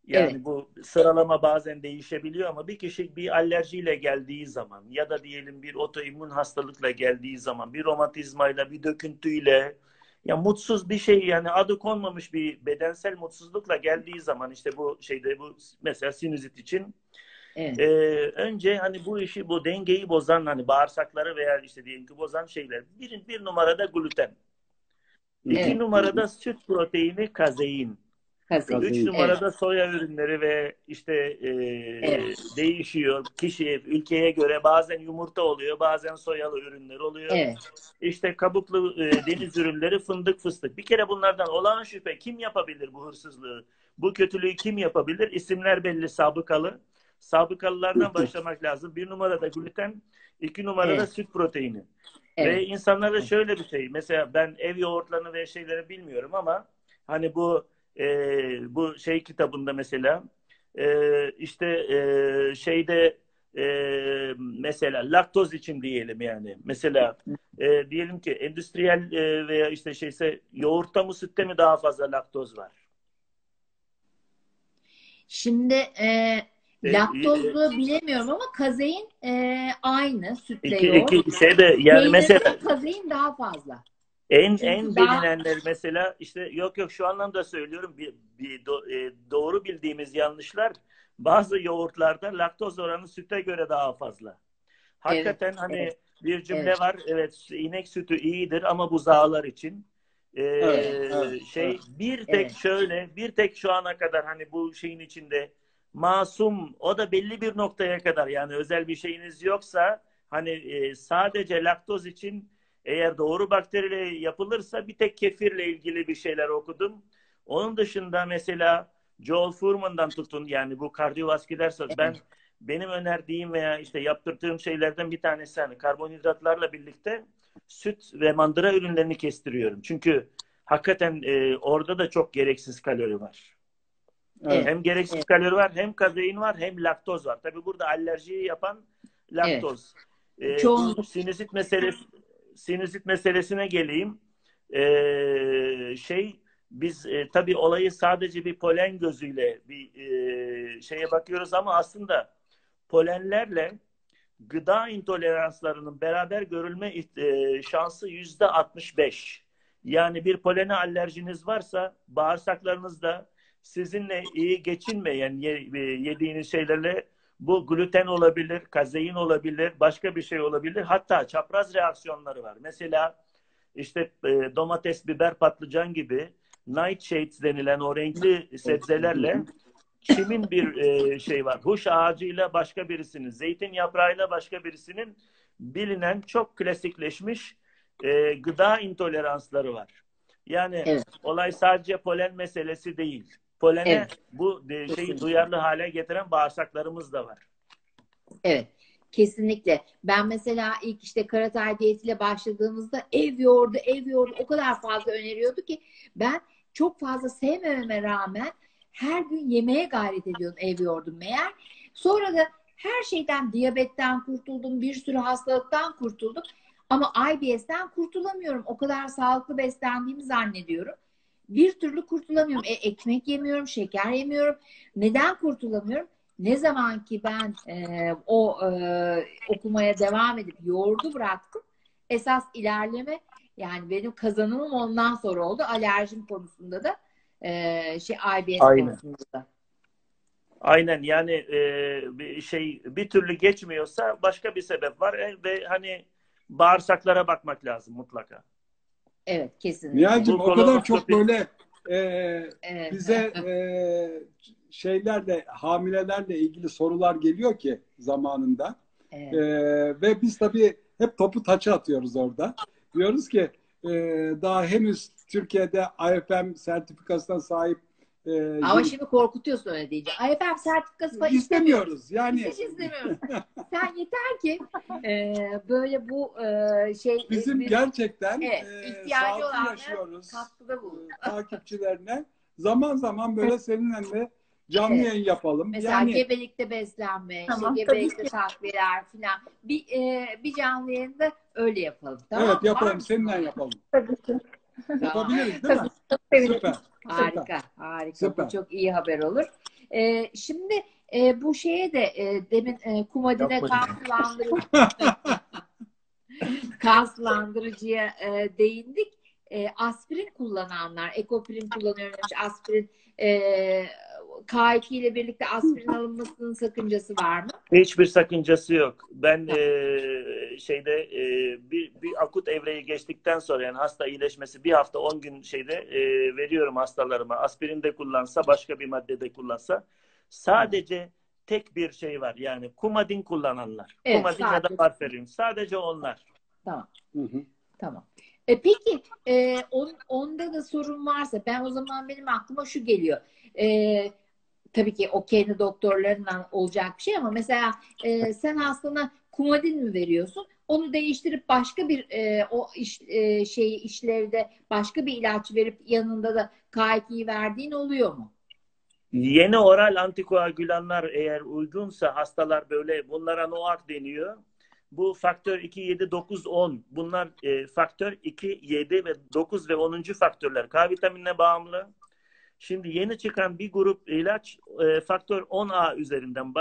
Yani Evet. bu sıralama bazen değişebiliyor ama bir kişi bir alerjiyle geldiği zaman ya da diyelim bir otoimmün hastalıkla geldiği zaman, bir romatizmayla, bir döküntüyle, ya mutsuz bir şey, yani adı konmamış bir bedensel mutsuzlukla geldiği zaman, işte bu şeyde, bu mesela sinüzit için Evet. önce hani bu işi, bu dengeyi bozan, hani bağırsakları veya işte diyelim ki bozan şeyler. Bir numarada gluten. İki Evet. numarada süt proteini, kazein. Kazein. Üç Kazein. Evet. numarada soya ürünleri ve işte Evet. değişiyor kişi, ülkeye göre, bazen yumurta oluyor, bazen soyalı ürünler oluyor. Evet. İşte kabuklu deniz ürünleri, fındık, fıstık. Bir kere bunlardan olağan şüphe, kim yapabilir bu hırsızlığı? Bu kötülüğü kim yapabilir? İsimler belli, sabıkalı. Sabıkalılardan başlamak lazım. Bir numarada gluten, iki numarada Evet. süt proteini. Evet. Ve insanlarda şöyle bir şey. Mesela ben ev yoğurtlarını ve şeyleri bilmiyorum ama hani bu şey kitabında mesela işte şeyde mesela laktoz için diyelim, yani mesela diyelim ki endüstriyel veya işte şeyse, yoğurtta mı sütte mi daha fazla laktoz var? Şimdi E, e, laktozlu bilemiyorum ama kazein aynı sütle iki, yoğurt. iki şeyde yani Peynirde mesela kazein daha fazla. en Çünkü daha bilinenler mesela, işte yok şu anlamda söylüyorum, doğru bildiğimiz yanlışlar, bazı yoğurtlarda laktoz oranı süte göre daha fazla. evet, Hakikaten hani evet, bir cümle evet, var, evet, inek sütü iyidir ama buzağılar için. Evet, evet, evet, evet. evet, Bir tek şu ana kadar hani bu şeyin içinde masum, o da belli bir noktaya kadar, yani özel bir şeyiniz yoksa, hani sadece laktoz için eğer doğru bakteriyle yapılırsa bir tek kefirle ilgili bir şeyler okudum. Onun dışında mesela Joel Fuhrman'dan tutun, yani bu kardiyovasküler söz, evet, benim önerdiğim veya işte yaptırdığım şeylerden bir tanesi, hani karbonhidratlarla birlikte süt ve mandıra ürünlerini kestiriyorum. Çünkü hakikaten orada da çok gereksiz kalori var. Evet. evet, Hem gereksiz evet, kalori var, hem kazein var, hem laktoz var. Tabii burada alerjiyi yapan evet. laktoz. Bu Çoğunluk sinüzit meselesine geleyim. Biz tabii olayı sadece bir polen gözüyle bir şeye bakıyoruz ama aslında polenlerle gıda intoleranslarının beraber görülme şansı %65. Yani bir polene alerjiniz varsa, bağırsaklarınızda sizinle iyi geçinmeyen yediğiniz şeylerle, bu gluten olabilir, kazein olabilir, başka bir şey olabilir. Hatta çapraz reaksiyonları var. Mesela işte domates, biber, patlıcan gibi nightshades denilen o renkli sebzelerle kimin bir şey var? Huş ağacıyla başka birisinin, zeytin yaprağıyla başka birisinin bilinen çok klasikleşmiş gıda intoleransları var. Yani evet, olay sadece polen meselesi değil. Polene evet, bu şeyi kesinlikle. duyarlı hale getiren bağırsaklarımız da var. Evet, kesinlikle. Ben mesela ilk işte Karatay diyetiyle başladığımızda ev yoğurdu o kadar fazla öneriyordu ki ben çok fazla sevmememe rağmen her gün yemeye gayret ediyordum ev yoğurdu meğer. Sonra da her şeyden, diyabetten kurtuldum, bir sürü hastalıktan kurtuldum. Ama IBS'ten kurtulamıyorum. O kadar sağlıklı beslendiğimi zannediyorum. Bir türlü kurtulamıyorum. Ekmek yemiyorum, şeker yemiyorum. Neden kurtulamıyorum? Ne zaman ki ben okumaya devam edip yoğurdu bıraktım, esas ilerleme, yani benim kazanımım ondan sonra oldu. Alerjim konusunda da IBS Aynen. konusunda da. Aynen, yani bir türlü geçmiyorsa başka bir sebep var ve hani bağırsaklara bakmak lazım mutlaka. Evet, kesinlikle. Nihal'cim Bu o kadar çok kolonoskopi. böyle Evet. bize şeylerle, hamilelerle ilgili sorular geliyor ki zamanında. Evet. Ve biz tabii hep topu taça atıyoruz orada. Diyoruz ki daha henüz Türkiye'de IFM sertifikasına sahip Ama şimdi korkutuyorsun öyle deyince. IFM sertifikası falan istemiyoruz. istemiyoruz. Yani Biz hiç istemiyoruz. Sen yeter ki böyle bu bizim gerçekten ihtiyacı sağlıklı olanlara yaşıyoruz katkıda bulun. takipçilerine. Zaman zaman böyle seninle de canlı Evet. yayın yapalım. Mesela Yani gebelikte beslenme, Tamam, tabii gebelikte ki. takviyeler falan. Bir canlı yayında öyle yapalım. Tamam evet mı? Var yapalım, mı? seninle yapalım. Tabii ki. Tamam. Yapabiliriz değil Tabii mi? ki. Çok sevinirim. Süper, süper, Harika, harika. Bu süper. çok iyi haber olur. Şimdi bu şeye de demin Kumadine kan sulandırıcıya değindik. Aspirin kullananlar, Ekoprim kullanıyormuş, aspirin K2 ile birlikte aspirin alınmasının sakıncası var mı? Hiçbir sakıncası yok. Ben bir akut evreyi geçtikten sonra, yani hasta iyileşmesi bir hafta 10 gün veriyorum hastalarıma. Aspirin de kullansa, başka bir madde de kullansa. Sadece tek bir şey var. Yani kumadin kullananlar. Evet, kumadin ya da varfarin. Sadece onlar. Tamam. Hı hı. Tamam. Peki onda da sorun varsa, ben o zaman benim aklıma şu geliyor. Tabii ki o kendi doktorlarından olacak bir şey ama mesela sen hastana kumadin mi veriyorsun? Onu değiştirip başka bir işlevde başka bir ilaç verip yanında da K2'yi verdiğin oluyor mu? Yeni oral antikoagülanlar eğer uygunsa, hastalar böyle, bunlara NOAC deniyor. Bu faktör 2, 7, 9, 10. Bunlar faktör 2, 7 ve 9 ve 10. faktörler. K vitaminine bağımlı. Şimdi yeni çıkan bir grup ilaç faktör 10A üzerinden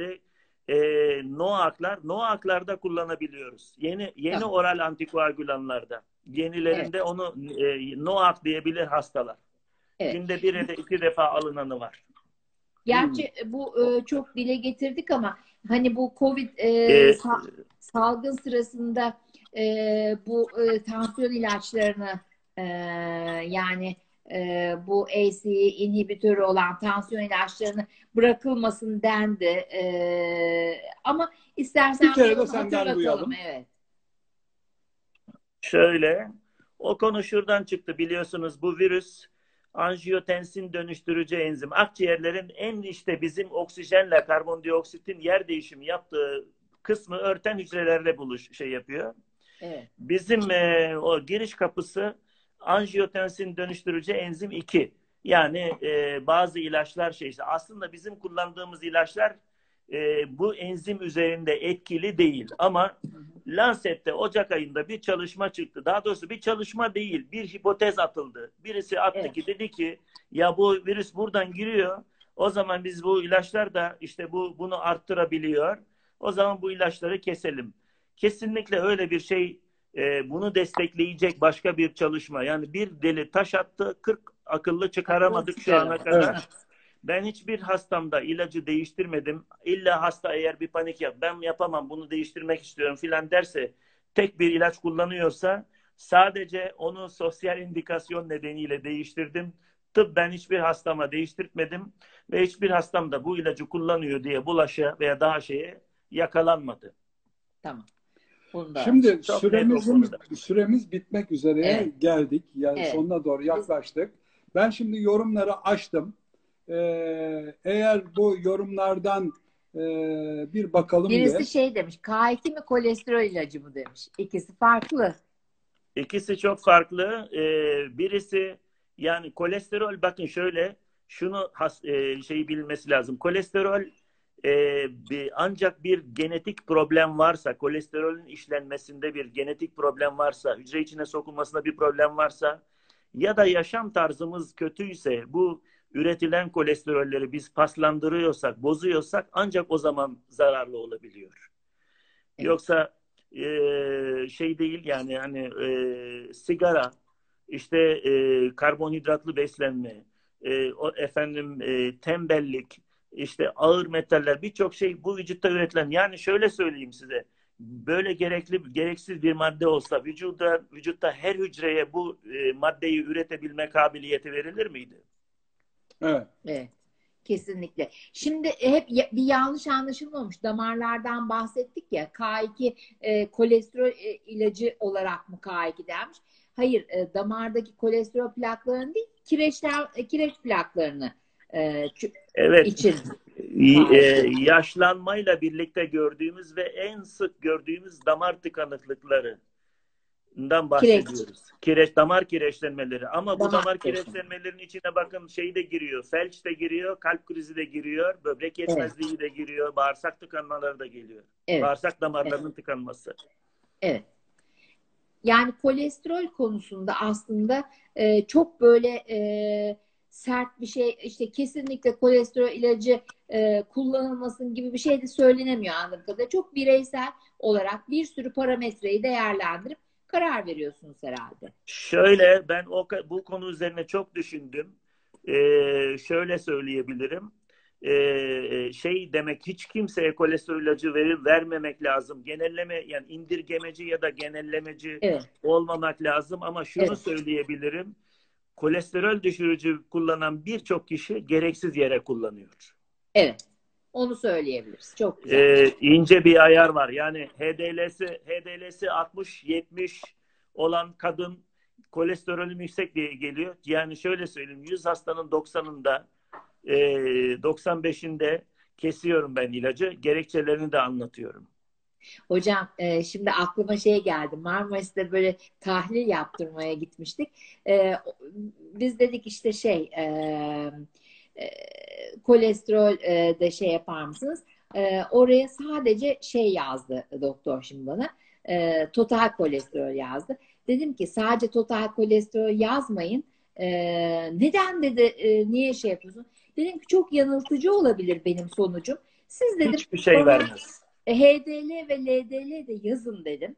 NOAC'larda kullanabiliyoruz. Yeni Tamam. oral antikoagülanlarda. Yenilerinde onu NOAC diyebilir hastalar. Evet. Günde 1 ya da 2 defa alınanı var. Gerçi bu çok dile getirdik ama hani bu Covid salgın sırasında bu tansiyon ilaçlarını yani bu ACE inhibitörü olan tansiyon ilaçlarını bırakılmasın dendi. Ama istersen Bir kere de bunu senden hatırlatalım. duyalım. Evet. Şöyle, o konu şuradan çıktı, biliyorsunuz bu virüs anjiyotensin dönüştürücü enzim. Akciğerlerin bizim oksijenle karbondioksitin yer değişimi yaptığı kısmı örten hücrelerle yapıyor. Evet. Bizim o giriş kapısı anjiyotensin dönüştürücü enzim 2. Yani bazı ilaçlar aslında bizim kullandığımız ilaçlar bu enzim üzerinde etkili değil. Ama Lancet'te Ocak ayında bir çalışma çıktı. Daha doğrusu bir çalışma değil, bir hipotez atıldı. Birisi attı ki, dedi ki ya bu virüs buradan giriyor. O zaman biz bu ilaçlar da bunu arttırabiliyor. O zaman bu ilaçları keselim. Kesinlikle öyle bir şey, bunu destekleyecek başka bir çalışma. Yani bir deli taş attı, 40 akıllı çıkaramadık şu ana kadar. Evet. Ben hiçbir hastamda ilacı değiştirmedim. İlla hasta eğer bir panik ben yapamam, bunu değiştirmek istiyorum filan derse, tek bir ilaç kullanıyorsa sadece onu sosyal indikasyon nedeniyle değiştirdim. Ben hiçbir hastama değiştirmedim ve hiçbir hastam da bu ilacı kullanıyor diye bulaşa veya daha yakalanmadı. Tamam. Şimdi Çok süremiz bitmek üzere geldik. Yani sonuna doğru yaklaştık. Ben şimdi yorumları açtım. Eğer bu yorumlardan bir bakalım Birisi demiş, K2 mi kolesterol ilacı mı demiş. İkisi farklı. İkisi çok farklı. Birisi yani kolesterol, bakın şunu bilmesi lazım. Kolesterol ancak bir genetik problem varsa, kolesterolün işlenmesinde bir genetik problem varsa, hücre içine sokulmasında bir problem varsa ya da yaşam tarzımız kötüyse, bu üretilen kolesterolleri biz paslandırıyorsak, bozuyorsak ancak o zaman zararlı olabiliyor. Evet. Yoksa değil yani, sigara, karbonhidratlı beslenme, tembellik, ağır metaller, birçok şey bu vücutta üretilen. Yani şöyle söyleyeyim size, böyle gereksiz bir madde olsa vücutta her hücreye bu maddeyi üretebilme kabiliyeti verilir miydi? Evet. Evet. Kesinlikle. Şimdi hep bir yanlış anlaşılmamış. Damarlardan bahsettik ya. K2 kolesterol ilacı olarak mı K2 denmiş? Hayır, damardaki kolesterol plaklarını değil, kireç plaklarını için. Yaşlanmayla birlikte gördüğümüz ve en sık gördüğümüz damar tıkanıklıkları bahsediyoruz. Damar kireçlenmeleri. Ama bu damar kireçlenmelerinin içine bakın de giriyor. Felç de giriyor, kalp krizi de giriyor, böbrek yetmezliği de giriyor, bağırsak tıkanmaları da geliyor. Evet. Bağırsak damarlarının tıkanması. Evet. Yani kolesterol konusunda aslında çok böyle sert bir şey, işte kesinlikle kolesterol ilacı kullanılmasın gibi bir şey de söylenemiyor anladığım kadarıyla. Çok bireysel olarak bir sürü parametreyi değerlendirip karar veriyorsunuz herhalde. Şöyle, ben bu konu üzerine çok düşündüm. Şöyle söyleyebilirim. Şey demek, hiç kimseye kolesterol ilacı vermemek lazım. Genelleme, yani indirgemeci ya da genellemeci Evet. olmamak lazım, ama şunu Evet. söyleyebilirim. Kolesterol düşürücü kullanan birçok kişi gereksiz yere kullanıyor. Evet. Onu söyleyebiliriz. Çok güzel. İnce bir ayar var. Yani HDL'si 60-70 olan kadın kolesterolüm yüksek diye geliyor. Yani şöyle söyleyeyim, 100 hastanın 90'ında 95'inde kesiyorum ben ilacı. Gerekçelerini de anlatıyorum. Hocam şimdi aklıma şey geldi. Marmaris'te böyle tahlil yaptırmaya gitmiştik. Biz dedik işte kolesterol de şey yapar mısınız? Oraya sadece şey yazdı doktor şimdi bana. Total kolesterol yazdı. Dedim ki sadece total kolesterol yazmayın. Neden dedi, niye şey yapıyorsun? Dedim ki çok yanıltıcı olabilir benim sonucum. Siz dedim Hiçbir şey bana vermez. HDL ve LDL de yazın dedim.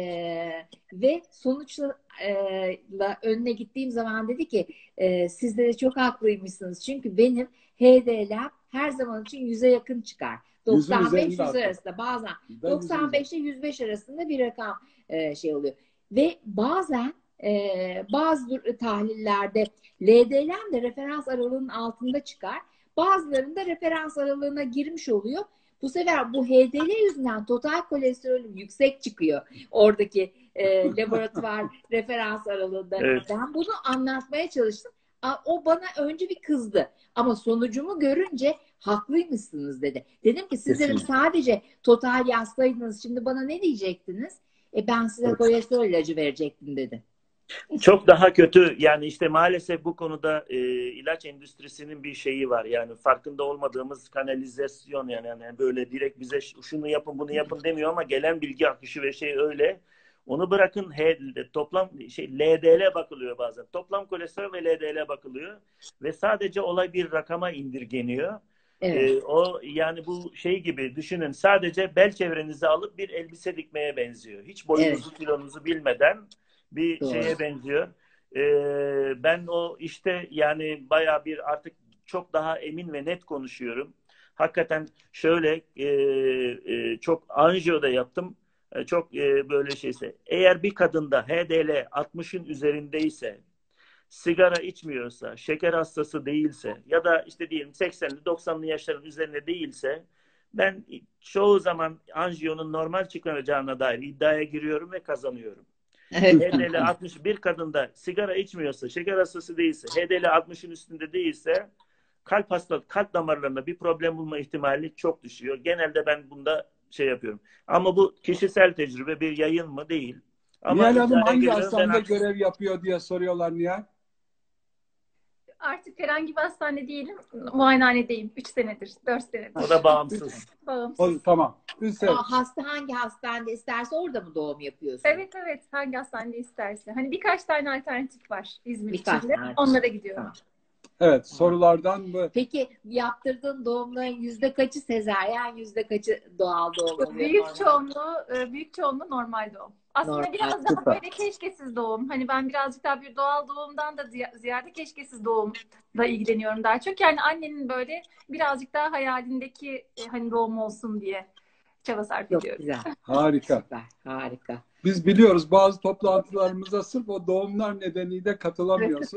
Ve sonuçla önüne gittiğim zaman dedi ki siz de çok haklıymışsınız. Çünkü benim HDL'm her zaman için 100'e yakın çıkar. 95-100 arasında, bazen 95 ile 105 arasında bir rakam şey oluyor. Ve bazen bazı tahlillerde LDL'm de referans aralığının altında çıkar. Bazılarında referans aralığına girmiş oluyor. Bu sefer bu HDL yüzünden total kolesterolüm yüksek çıkıyor. Oradaki laboratuvar referans aralığında. Evet. Ben bunu anlatmaya çalıştım. O bana önce bir kızdı. Ama sonucumu görünce haklıymışsınız dedi. Dedim ki siz dedim sadece total yazsaydınız şimdi bana ne diyecektiniz? Ben size kolesterol ilacı verecektim dedi. Çok daha kötü, yani işte maalesef bu konuda ilaç endüstrisinin bir şeyi var, yani farkında olmadığımız kanalizasyon, yani böyle direkt bize şunu yapın bunu yapın demiyor ama gelen bilgi akışı ve şey öyle. Onu bırakın, toplam LDL bakılıyor bazen. Toplam kolesterol ve LDL bakılıyor ve sadece olay bir rakama indirgeniyor. Evet. O yani bu şey gibi düşünün, sadece bel çevrenizi alıp bir elbise dikmeye benziyor. Hiç boyunuzu kilonuzu bilmeden bir Doğru. şeye benziyor. Ben o işte yani bayağı bir artık çok daha emin ve net konuşuyorum. Hakikaten şöyle çok anjiyo da yaptım. Çok böyle şeyse. Eğer bir kadında HDL 60'ın üzerindeyse, sigara içmiyorsa, şeker hastası değilse ya da işte diyelim 80'li 90'lı yaşların üzerinde değilse, ben çoğu zaman anjiyonun normal çıkaracağına dair iddiaya giriyorum ve kazanıyorum. HDL 61 kadında sigara içmiyorsa, şeker hastası değilse, HDL 60'ın üstünde değilse kalp damarlarında bir problem bulma ihtimali çok düşüyor. Genelde ben bunda şey yapıyorum. Ama bu kişisel tecrübe, bir yayın mı değil. Ama Nihal Hanım hangi giriyorum, hastanede görev yapıyor diye soruyorlar Nihal. Artık herhangi bir hastane değilim. Muayenehanedeyim. 3 senedir, 4 senedir. O da bağımsız. Bağımsız. Tamam. Hangi hastanede isterse orada mı doğum yapıyorsun? Evet. Hangi hastanede isterse. Hani birkaç tane alternatif var İzmir Birkaç içinde. tane. Onlara gidiyorum. Tamam. Evet, sorulardan bu. Peki yaptırdığın doğumların yüzde kaçı sezaryen, yüzde kaçı doğal doğum oluyor? Büyük çoğunluğu normal doğum. Aslında Normal, biraz daha böyle keşkesiz doğum. Hani ben birazcık daha bir doğal doğumdan da ziyade keşkesiz doğumla ilgileniyorum daha çok. Yani annenin böyle birazcık daha hayalindeki hani doğum olsun diye çaba sarf ediyorum. Çok güzel. Harika. Süper, harika. Biz biliyoruz, bazı toplantılarımıza sırf o doğumlar nedeniyle katılamıyorsunuz.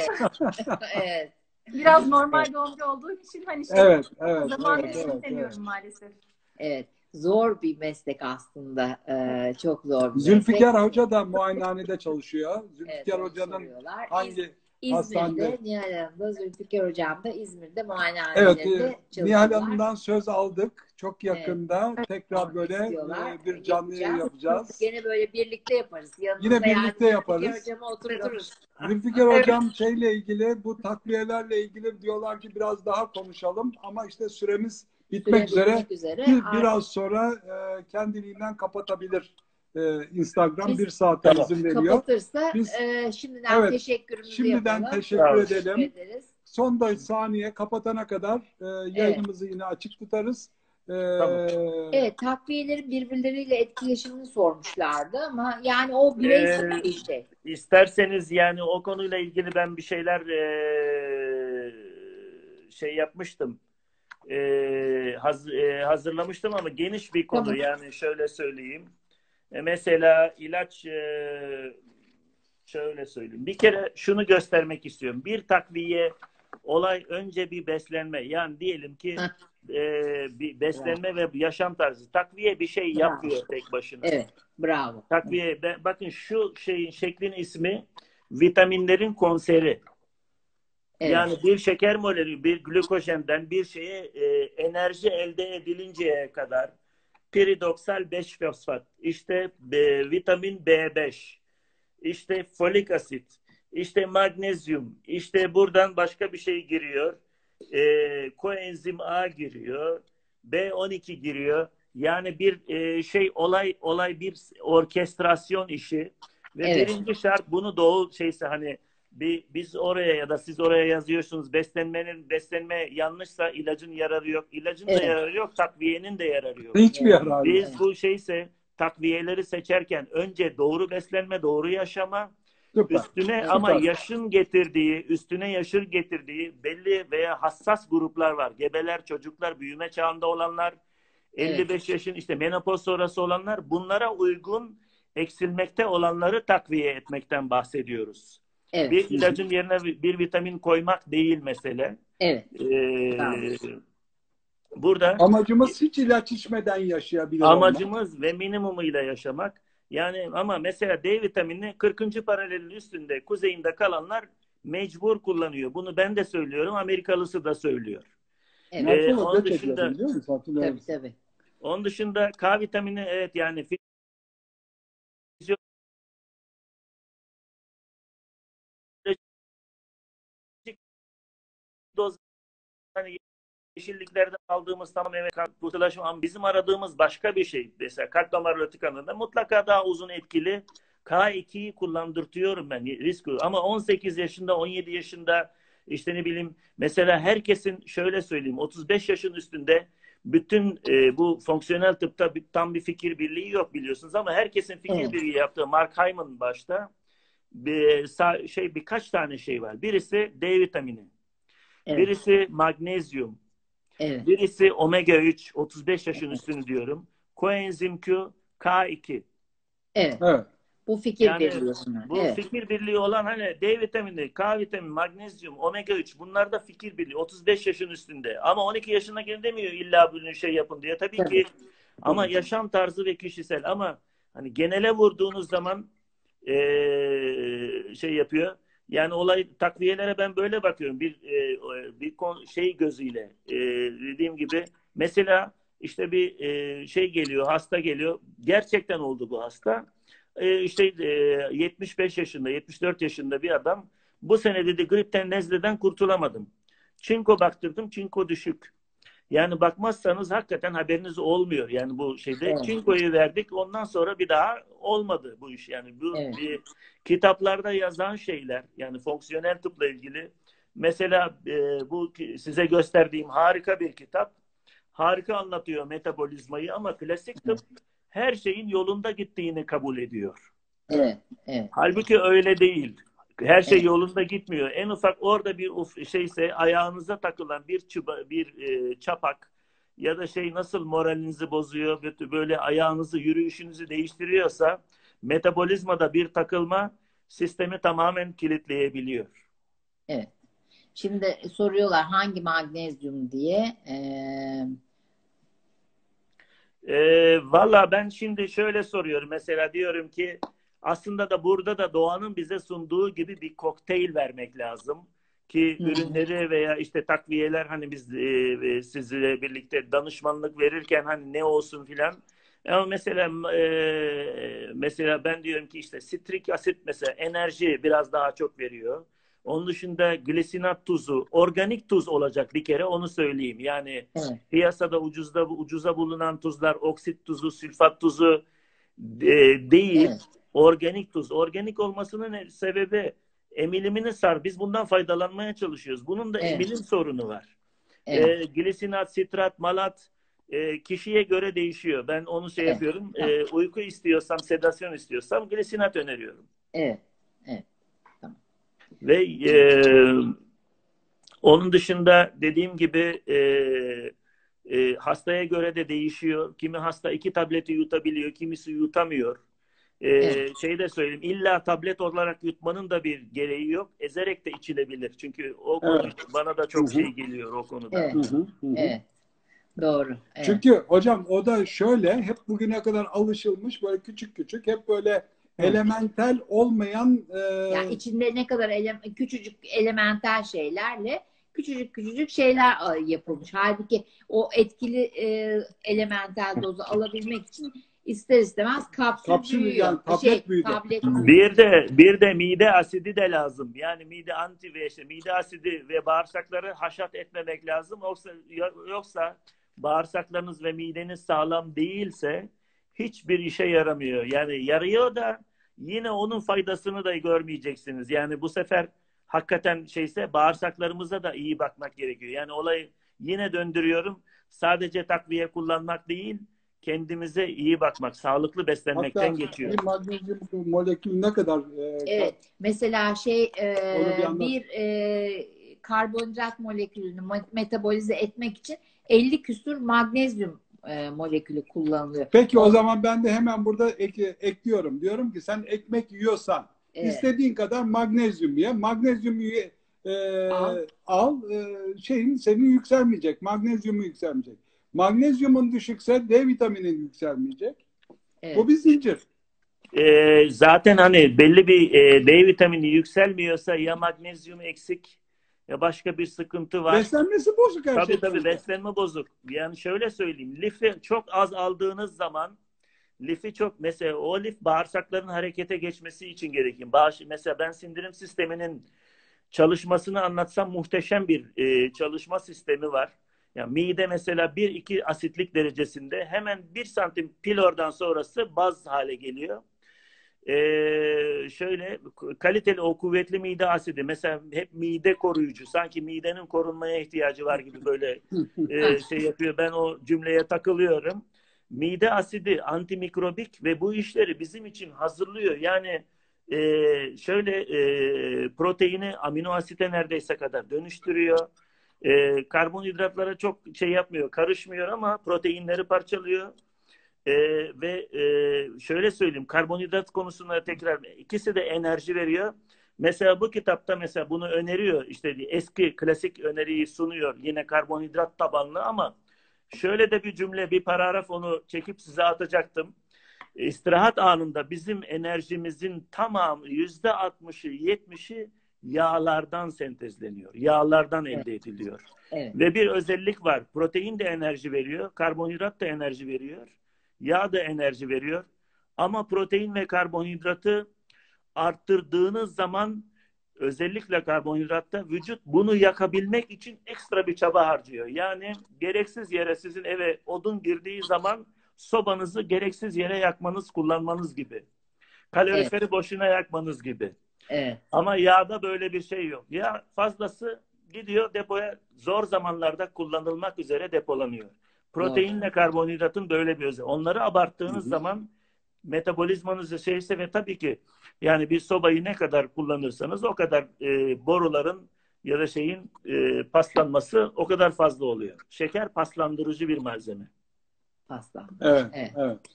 Evet. Biraz normal doğumcu olduğum için hani zamanı istemiyorum maalesef. Evet. Zor bir meslek aslında. Çok zor bir meslek. Zülfikar Hoca da muayenehanede çalışıyor. Zülfikar Hoca'nın hangi İzmir'de, Nihal Hanım da, Zülfikar Hocam da İzmir'de muayenehanede çalışıyorlar. Nihal Hanım'dan söz aldık. Çok yakında tekrar böyle bir canlı yayın yapacağız. Gene böyle birlikte yaparız. Yanımızda yine birlikte yaparız. Zülfikar Hocam'ı oturturuz. Zülfikar Hocam şeyle ilgili, bu takviyelerle ilgili diyorlar ki biraz daha konuşalım ama işte süremiz bitmek üzere. Biraz sonra kendiliğinden kapatabilir. Instagram 1 saate izin veriyor. Kapatırsa şimdiden teşekkürümüzü yapalım. Teşekkür edelim. son saniye kapatana kadar yayınımızı yine açık tutarız. Tamam. Evet, takviyelerin birbirleriyle etkileşimini sormuşlardı ama yani o bireysel bir şey. İsterseniz yani o konuyla ilgili ben bir şeyler şey yapmıştım. Hazırlamıştım ama geniş bir konu. Tamam. Yani şöyle söyleyeyim. Mesela ilaç şöyle söyleyeyim. Bir kere şunu göstermek istiyorum. Bir takviye olay önce bir beslenme. Yani diyelim ki bir beslenme ve yaşam tarzı. Takviye bir şey Bravo. yapmıyor tek başına. Evet, bravo. Takviye, bakın şu şeyin şeklin ismi vitaminlerin konseri. Evet. Yani bir şeker molekülü, bir glukojenden bir şeye enerji elde edilinceye kadar piridoksal 5 fosfat, işte vitamin B5, işte folik asit, işte magnezyum, işte buradan başka bir şey giriyor. Koenzim A giriyor, B12 giriyor. Yani bir olay bir orkestrasyon işi ve Evet. birinci şart bunu doğu şeyse hani biz oraya ya da siz oraya yazıyorsunuz beslenme yanlışsa ilacın yararı yok. İlacın da Evet. yararı yok, takviyenin de yararı yok. Hiçbir yararı yok. Biz bu şeyse takviyeleri seçerken önce doğru beslenme, doğru yaşama, Süper. üstüne Evet. ama üstüne yaşın getirdiği belli veya hassas gruplar var. Gebeler, çocuklar, büyüme çağında olanlar, 55 yaşın işte menopoz sonrası olanlar, bunlara uygun eksilmekte olanları takviye etmekten bahsediyoruz. Evet. Bir ilacın yerine bir vitamin koymak değil mesele. Evet. Bravo. Burada Amacımız hiç ilaç içmeden yaşayabilir olmak. amacımız ve minimumuyla yaşamak. Yani ama mesela D vitaminini 40. paralelin üstünde, kuzeyinde kalanlar mecbur kullanıyor. Bunu ben de söylüyorum, Amerikalısı da söylüyor. Evet. Nasıl Onun hoca çekiyordu dışında biliyor musun? Hatırlıyor Tabii musun? tabii. onun dışında K vitamini evet yani fizyolojik doz hani yeşilliklerden aldığımız tamam evet kurtulaşım ama bizim aradığımız başka bir şey. Mesela kalp damarları tıkanığında mutlaka daha uzun etkili K2'yi kullandırtıyorum ben risk ama 18 yaşında 17 yaşında işte ne bileyim mesela herkesin şöyle söyleyeyim 35 yaşın üstünde bütün bu fonksiyonel tıpta tam bir fikir birliği yok biliyorsunuz ama herkesin fikir Evet. birliği yaptığı Mark Hyman başta birkaç tane şey var. Birisi D vitamini, Evet. birisi magnezyum, Evet. birisi omega 3, 35 yaşın üstünü diyorum. Koenzim Q, K2. Evet. Evet. Bu fikir Yani birliği bunlar. bu Evet. fikir birliği olan hani D vitamini, K vitamini, magnezyum, omega 3 bunlar da fikir birliği 35 yaşın üstünde. Ama 12 yaşına gel demiyor illa bunu şey yapın diye. Tabii Tabii. ki ama yaşam tarzı ve kişisel ama hani genele vurduğunuz zaman şey yapıyor. Yani olay takviyelere ben böyle bakıyorum. Şey gözüyle dediğim gibi mesela işte bir şey geliyor, hasta geliyor. Gerçekten oldu bu hasta. İşte 75 yaşında, 74 yaşında bir adam. Bu sene dedi gripten, nezleden kurtulamadım. Çinko baktırdım, çinko düşük. Yani bakmazsanız hakikaten haberiniz olmuyor. Yani bu şeyde Evet. çinkoyu verdik. Ondan sonra bir daha olmadı bu iş. Yani bu Evet. bir kitaplarda yazan şeyler yani fonksiyonel tıpla ilgili. Mesela bu size gösterdiğim harika bir kitap. Harika anlatıyor metabolizmayı ama klasik tıp her şeyin yolunda gittiğini kabul ediyor. Evet. Evet. Halbuki öyle değil. Her şey Evet. yolunda gitmiyor. En ufak orada bir şeyse ayağınıza takılan çapak ya da şey nasıl moralinizi bozuyor, böyle ayağınızı, yürüyüşünüzü değiştiriyorsa metabolizmada bir takılma sistemi tamamen kilitleyebiliyor. Evet. Şimdi soruyorlar hangi magnezyum diye. Valla ben şimdi şöyle soruyorum. Mesela diyorum ki aslında da burada da doğanın bize sunduğu gibi bir kokteyl vermek lazım. Ki ürünleri veya işte takviyeler hani biz sizle birlikte danışmanlık verirken hani ne olsun filan. Ama mesela ben diyorum ki işte sitrik asit mesela enerji biraz daha çok veriyor. Onun dışında glisinat tuzu, organik tuz olacak bir kere onu söyleyeyim. Yani Evet. piyasada ucuza bulunan tuzlar, oksit tuzu, sülfat tuzu değil, Evet. organik tuz. Organik olmasının sebebi emilimini sar. Biz bundan faydalanmaya çalışıyoruz. Bunun da Evet. emilim sorunu var. Evet. Glisinat, sitrat, malat kişiye göre değişiyor. Ben onu şey Evet. yapıyorum. Tamam. Uyku istiyorsam, sedasyon istiyorsam glisinat öneriyorum. Evet. Evet. Tamam. Ve onun dışında dediğim gibi hastaya göre de değişiyor. Kimi hasta 2 tableti yutabiliyor, kimisi yutamıyor. Evet. Şey de söyleyeyim, illa tablet olarak yutmanın da bir gereği yok. Ezerek de içilebilir. Çünkü o konu Evet. bana da çok şey geliyor o konuda. Evet. Evet. Doğru. Evet. Çünkü hocam o da şöyle, hep bugüne kadar alışılmış böyle küçük küçük, hep böyle elementel olmayan Yani içinde ne kadar küçücük elementel şeylerle küçücük şeyler yapılmış. Halbuki o etkili elementel dozu alabilmek için ister istemez kapsül büyüyor. yani tablet büyüdü. Tablet Bir de mide asidi de lazım. Yani mide anti ve mide asidi ve bağırsakları haşat etmemek lazım. Yoksa bağırsaklarınız ve mideniz sağlam değilse hiçbir işe yaramıyor. Yani yarıyor da yine onun faydasını da görmeyeceksiniz. Yani bu sefer hakikaten bağırsaklarımıza da iyi bakmak gerekiyor. Yani olayı yine döndürüyorum. Sadece takviye kullanmak değil, kendimize iyi bakmak, sağlıklı beslenmekten Hatta geçiyor. bir magnezyum molekülü ne kadar evet. Mesela onu bir karbonhidrat molekülünü metabolize etmek için 50 küsur magnezyum molekülü kullanılıyor. Peki o zaman ben de hemen burada ekliyorum. Diyorum ki sen ekmek yiyorsan istediğin kadar magnezyum ye. Magnezyumu al. Senin yükselmeyecek. Magnezyumu yükselmeyecek. Magnezyumun düşükse D vitaminin yükselmeyecek. Evet. Bu bir zincir. Zaten hani belli bir D vitamini yükselmiyorsa ya magnezyum eksik ya başka bir sıkıntı var. Beslenmesi bozuk her şey. Tabii beslenme bozuk. Yani şöyle söyleyeyim. Lifi çok az aldığınız zaman mesela o lif bağırsakların harekete geçmesi için gerekir. Mesela ben sindirim sisteminin çalışmasını anlatsam muhteşem bir çalışma sistemi var. Yani mide mesela 1-2 asitlik derecesinde hemen 1 santim pilordan sonrası baz hale geliyor. Şöyle kaliteli o kuvvetli mide asidi mesela hep mide koruyucu, sanki midenin korunmaya ihtiyacı var gibi böyle şey yapıyor. Ben o cümleye takılıyorum. Mide asidi antimikrobik ve bu işleri bizim için hazırlıyor. Yani proteini amino asite neredeyse kadar dönüştürüyor. Karbonhidratlara çok şey yapmıyor, karışmıyor ama proteinleri parçalıyor. Ve şöyle söyleyeyim, karbonhidrat konusunda tekrar ikisi de enerji veriyor. Mesela bu kitapta mesela bunu öneriyor. İşte eski klasik öneriyi sunuyor. Yine karbonhidrat tabanlı ama şöyle de bir cümle, bir paragraf onu çekip size atacaktım. İstirahat anında bizim enerjimizin tamamı %60'ı 70'i yağlardan sentezleniyor. Yağlardan elde ediliyor. Evet. Ve bir özellik var. Protein de enerji veriyor. Karbonhidrat da enerji veriyor. Yağ da enerji veriyor. Ama protein ve karbonhidratı arttırdığınız zaman özellikle karbonhidratta vücut bunu yakabilmek için ekstra bir çaba harcıyor. Yani gereksiz yere sizin eve odun girdiği zaman sobanızı gereksiz yere yakmanız, kullanmanız gibi. Kaloriferi boşuna yakmanız gibi. Evet. Ama yağda böyle bir şey yok. Yağ fazlası gidiyor depoya, zor zamanlarda kullanılmak üzere depolanıyor. Proteinle karbonhidratın böyle bir özelliği. Onları abarttığınız zaman metabolizmanız şeyse ve tabii ki yani bir sobayı ne kadar kullanırsanız o kadar boruların ya da paslanması o kadar fazla oluyor. Şeker paslandırıcı bir malzeme. Evet.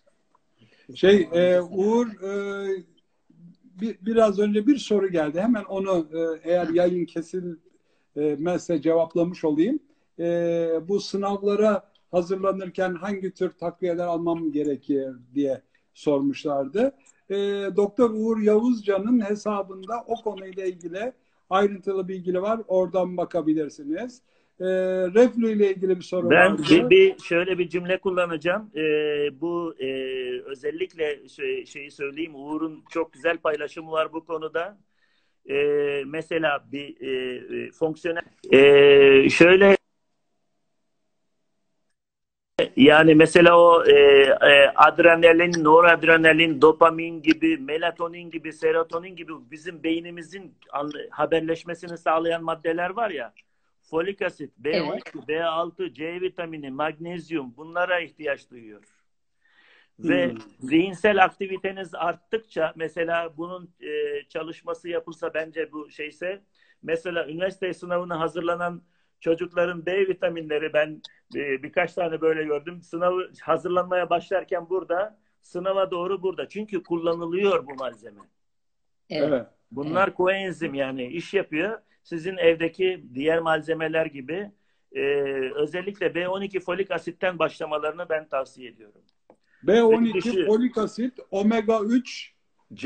Uğur biraz önce bir soru geldi. Hemen onu eğer yayın kesilmezse cevaplamış olayım. Bu sınavlara hazırlanırken hangi tür takviyeler almam gerekir diye sormuşlardı. Doktor Uğur Yavuzcan'ın hesabında o konuyla ilgili ayrıntılı bilgi var. Oradan bakabilirsiniz. Reflü ile ilgili bir soru ben vardı. Şöyle bir cümle kullanacağım. Bu özellikle şeyi söyleyeyim. Uğur'un çok güzel paylaşımı var bu konuda. Mesela bir fonksiyonel şöyle Yani mesela o adrenalin, noradrenalin, dopamin gibi, melatonin gibi, serotonin gibi bizim beynimizin haberleşmesini sağlayan maddeler var ya. Folik asit, Evet. B12, B6, C vitamini, magnezyum bunlara ihtiyaç duyuyor. Ve Hmm. zihinsel aktiviteniz arttıkça mesela bunun çalışması yapılsa bence bu şeyse mesela üniversite sınavına hazırlanan çocukların B vitaminleri ben birkaç tane böyle gördüm. Sınavı hazırlanmaya başlarken burada, sınava doğru burada. Çünkü kullanılıyor bu malzeme. Evet. Evet. Bunlar koenzim yani iş yapıyor. Sizin evdeki diğer malzemeler gibi özellikle B12 folik asitten başlamalarını ben tavsiye ediyorum. B12, folik asit, omega 3,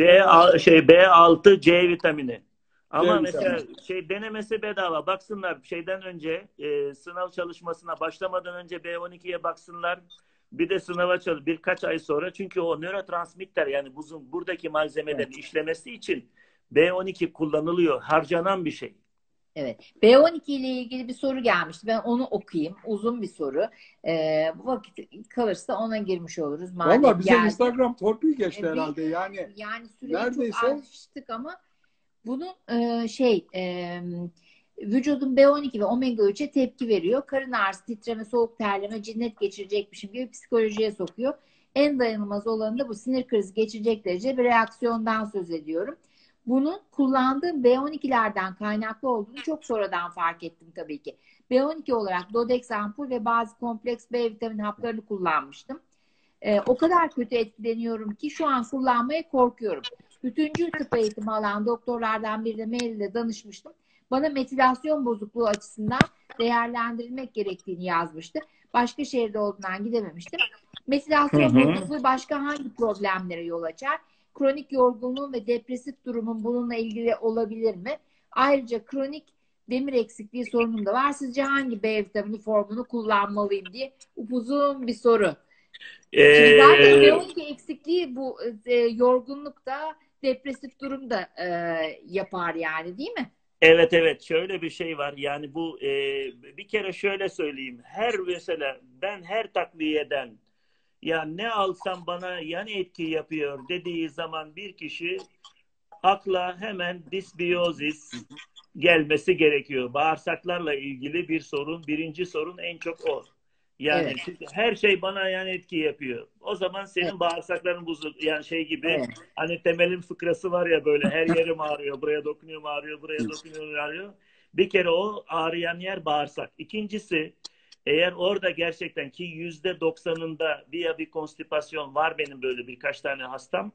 B6 C vitamini. Ama C mesela vitamini. denemesi bedava. Baksınlar şeyden önce sınav çalışmasına başlamadan önce B12'ye baksınlar. Bir de sınava birkaç ay sonra çünkü o nörotransmitter yani buradaki malzemelerin işlemesi için B12 kullanılıyor. Harcanan bir şey. Evet. B12 ile ilgili bir soru gelmişti. Ben onu okuyayım. Uzun bir soru. Bu vakit kalırsa ona girmiş oluruz. Madem Valla bize geldi. Instagram torpil geçti herhalde. Yani süreyi neredeyse çok aştık ama bunun vücudun B12 ve omega 3'e tepki veriyor. Karın ağrısı, titreme, soğuk terleme, cinnet geçirecekmişim gibi psikolojiye sokuyor. En dayanılmaz olanı da bu sinir krizi geçirecek derece bir reaksiyondan söz ediyorum. Bunun kullandığım B12'lerden kaynaklı olduğunu çok sonradan fark ettim tabii ki. B12 olarak Dodex ampul ve bazı kompleks B vitamin haplarını kullanmıştım. O kadar kötü etkileniyorum ki şu an kullanmaya korkuyorum. Bütüncül tıp eğitimi alan doktorlardan birine maille danışmıştım. Bana metilasyon bozukluğu açısından değerlendirilmek gerektiğini yazmıştı. Başka şehirde olduğundan gidememiştim. Metilasyon bozukluğu başka hangi problemlere yol açar? Kronik yorgunluğun ve depresif durumun bununla ilgili olabilir mi? Ayrıca kronik demir eksikliği sorunum da var. Sizce hangi B vitamini formunu kullanmalıyım diye upuzun bir soru. Şimdi zaten B12 eksikliği bu yorgunlukta, depresif durumda yapar yani değil mi? Evet şöyle bir şey var yani bu bir kere şöyle söyleyeyim mesela ben her takviyeden ya ne alsam bana yan etki yapıyor dediği zaman bir kişi akla hemen disbiyozis gelmesi gerekiyor. Bağırsaklarla ilgili bir sorun, birinci sorun en çok o. Yani her şey bana yan etki yapıyor. O zaman senin bağırsakların bozuk. Yani şey gibi hani temelin fıkrası var ya böyle her yerim ağrıyor. Buraya dokunuyor ağrıyor, buraya dokunuyor ağrıyor. Bir kere o ağrıyan yer bağırsak. İkincisi eğer orada gerçekten ki %90'ında bir konstipasyon var benim böyle birkaç tane hastam.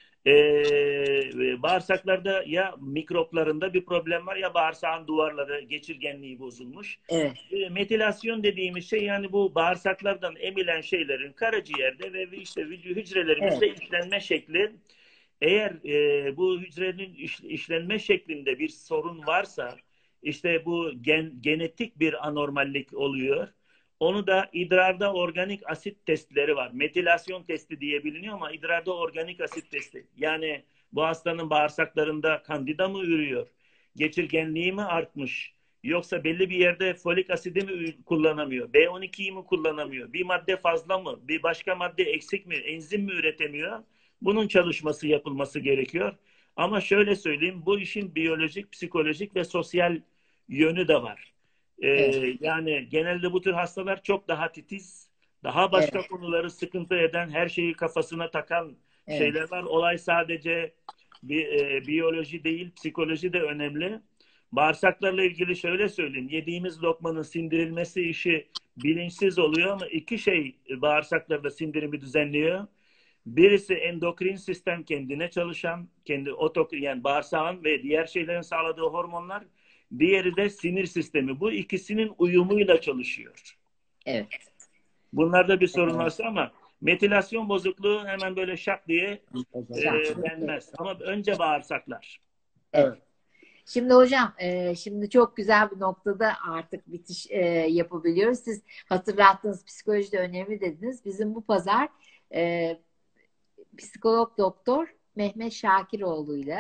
Bağırsaklarda ya mikroplarında bir problem var ya bağırsağın duvarları geçirgenliği bozulmuş. Evet. Metilasyon dediğimiz şey yani bu bağırsaklardan emilen şeylerin karaciğerde ve işte hücrelerimizde işlenme şekli. Eğer bu hücrenin işlenme şeklinde bir sorun varsa işte bu genetik bir anormallik oluyor. Onu da idrarda organik asit testleri var. Metilasyon testi diye biliniyor ama idrarda organik asit testi. Yani bu hastanın bağırsaklarında kandida mı ürüyor? Geçirgenliği mi artmış? Yoksa belli bir yerde folik asidi mi kullanamıyor? B12'yi mi kullanamıyor? Bir madde fazla mı? Bir başka madde eksik mi? Enzim mi üretemiyor? Bunun çalışması yapılması gerekiyor. Ama şöyle söyleyeyim, bu işin biyolojik, psikolojik ve sosyal yönü de var. Yani genelde bu tür hastalar çok daha titiz, daha başka konuları sıkıntı eden, her şeyi kafasına takan şeyler var. Olay sadece biyoloji değil, psikoloji de önemli. Bağırsaklarla ilgili şöyle söyleyeyim, yediğimiz lokmanın sindirilmesi işi bilinçsiz oluyor ama iki şey bağırsaklarda sindirimi düzenliyor. Birisi endokrin sistem kendine çalışan, kendi yani bağırsağın ve diğer şeylerin sağladığı hormonlar. Diğeri de sinir sistemi. Bu ikisinin uyumuyla çalışıyor. Evet. Bunlarda bir sorun varsa ama metilasyon bozukluğu hemen böyle şak diye denmez. Ama önce bağırsaklar. Evet. Şimdi hocam, şimdi çok güzel bir noktada artık bitiş yapabiliyoruz. Siz hatırlattınız, psikoloji de önemli dediniz. Bizim bu pazar psikolog doktor Mehmet Şakiroğlu'yla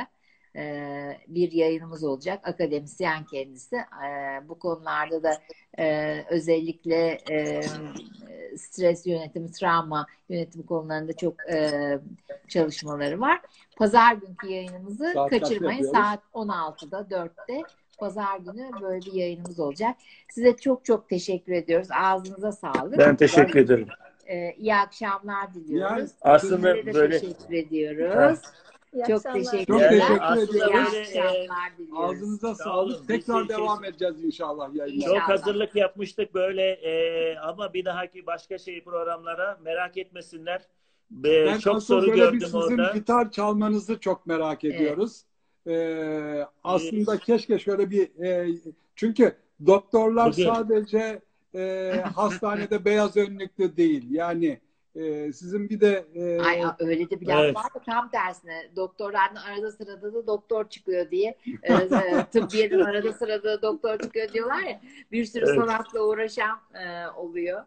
bir yayınımız olacak. Akademisyen kendisi. Bu konularda da özellikle stres yönetimi, travma yönetimi konularında çok çalışmaları var. Pazar günkü yayınımızı kaçırmayın. Saat 16'da, 4'te. Pazar günü böyle bir yayınımız olacak. Size çok çok teşekkür ediyoruz. Ağzınıza sağlık. Ben teşekkür ederim. İyi akşamlar diliyoruz. Yani aslında Sizlere de böyle teşekkür ediyoruz. Çok teşekkürler. Çok teşekkür İyi ediyoruz. akşamlar diliyoruz. Ağzınıza Sağ sağlık. olun. Tekrar devam edeceğiz inşallah yayınlara. Çok hazırlık yapmıştık böyle ama bir dahaki başka programlara merak etmesinler. Ben çok asıl soru böyle gördüm sizin orada. gitar çalmanızı çok merak ediyoruz. Aslında keşke şöyle bir çünkü doktorlar Bugün. sadece hastanede beyaz önlüklü değil. Yani sizin bir de Ay, öyle de bir laf Evet. var da tam tersine. Doktorların arada sırada da doktor çıkıyor diye. Tıbbiyeden arada sırada doktor çıkıyor diyorlar ya. Bir sürü Evet. sanatla uğraşan oluyor.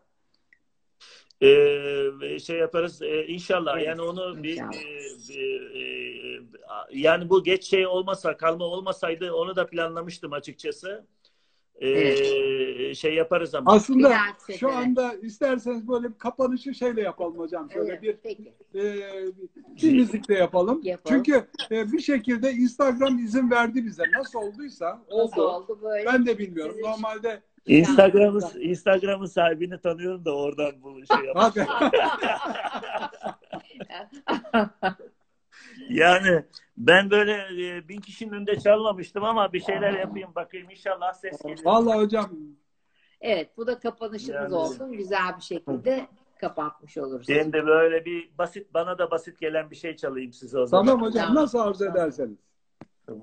Şey yaparız inşallah. Evet, Yani onu inşallah. yani bu geç şey olmasa, kalma olmasaydı onu da planlamıştım açıkçası. Şey yaparız ama. aslında Bir dahaki şu sefere. anda isterseniz böyle bir kapanışı şeyle yapalım hocam. Şöyle Evet, bir peki. bir müzikle yapalım. Yapalım. Çünkü bir şekilde Instagram izin verdi bize. Nasıl olduysa Nasıl oldu. oldu böyle? Ben de bilmiyorum. Sizin- Normalde Instagram'ın sahibini tanıyorum da oradan bu şey yapmış. hadi. Yani ben böyle 1000 kişinin önünde çalmamıştım ama bir şeyler yapayım bakayım inşallah ses gelir. Vallahi hocam Evet, bu da kapanışımız Yani- olsun. Güzel bir şekilde kapatmış oluruz. Ben de böyle bir bana da basit gelen bir şey çalayım size o zaman. tamam hocam Tamam. nasıl arzu ederseniz. Tamam.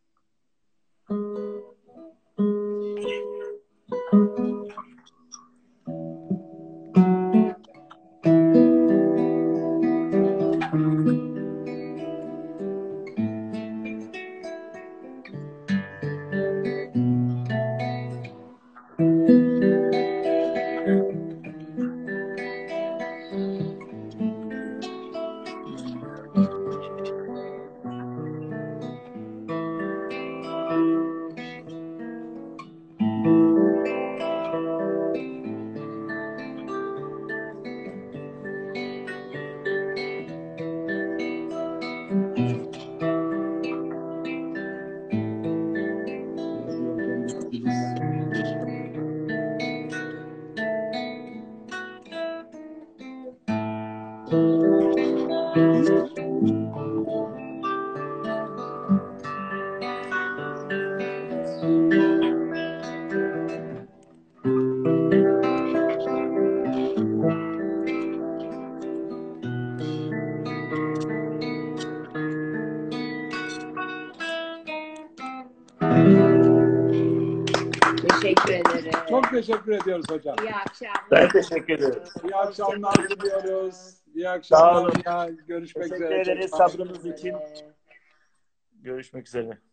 Teşekkür ederim. Çok teşekkür ediyoruz hocam. İyi akşamlar. Ben teşekkür ederim. İyi akşamlar diliyoruz. İyi Sağ akşamlar. olun. Ya, görüşmek Teşekkür üzere. ederiz Çok sağ olun. sabrınız için. Görüşmek üzere.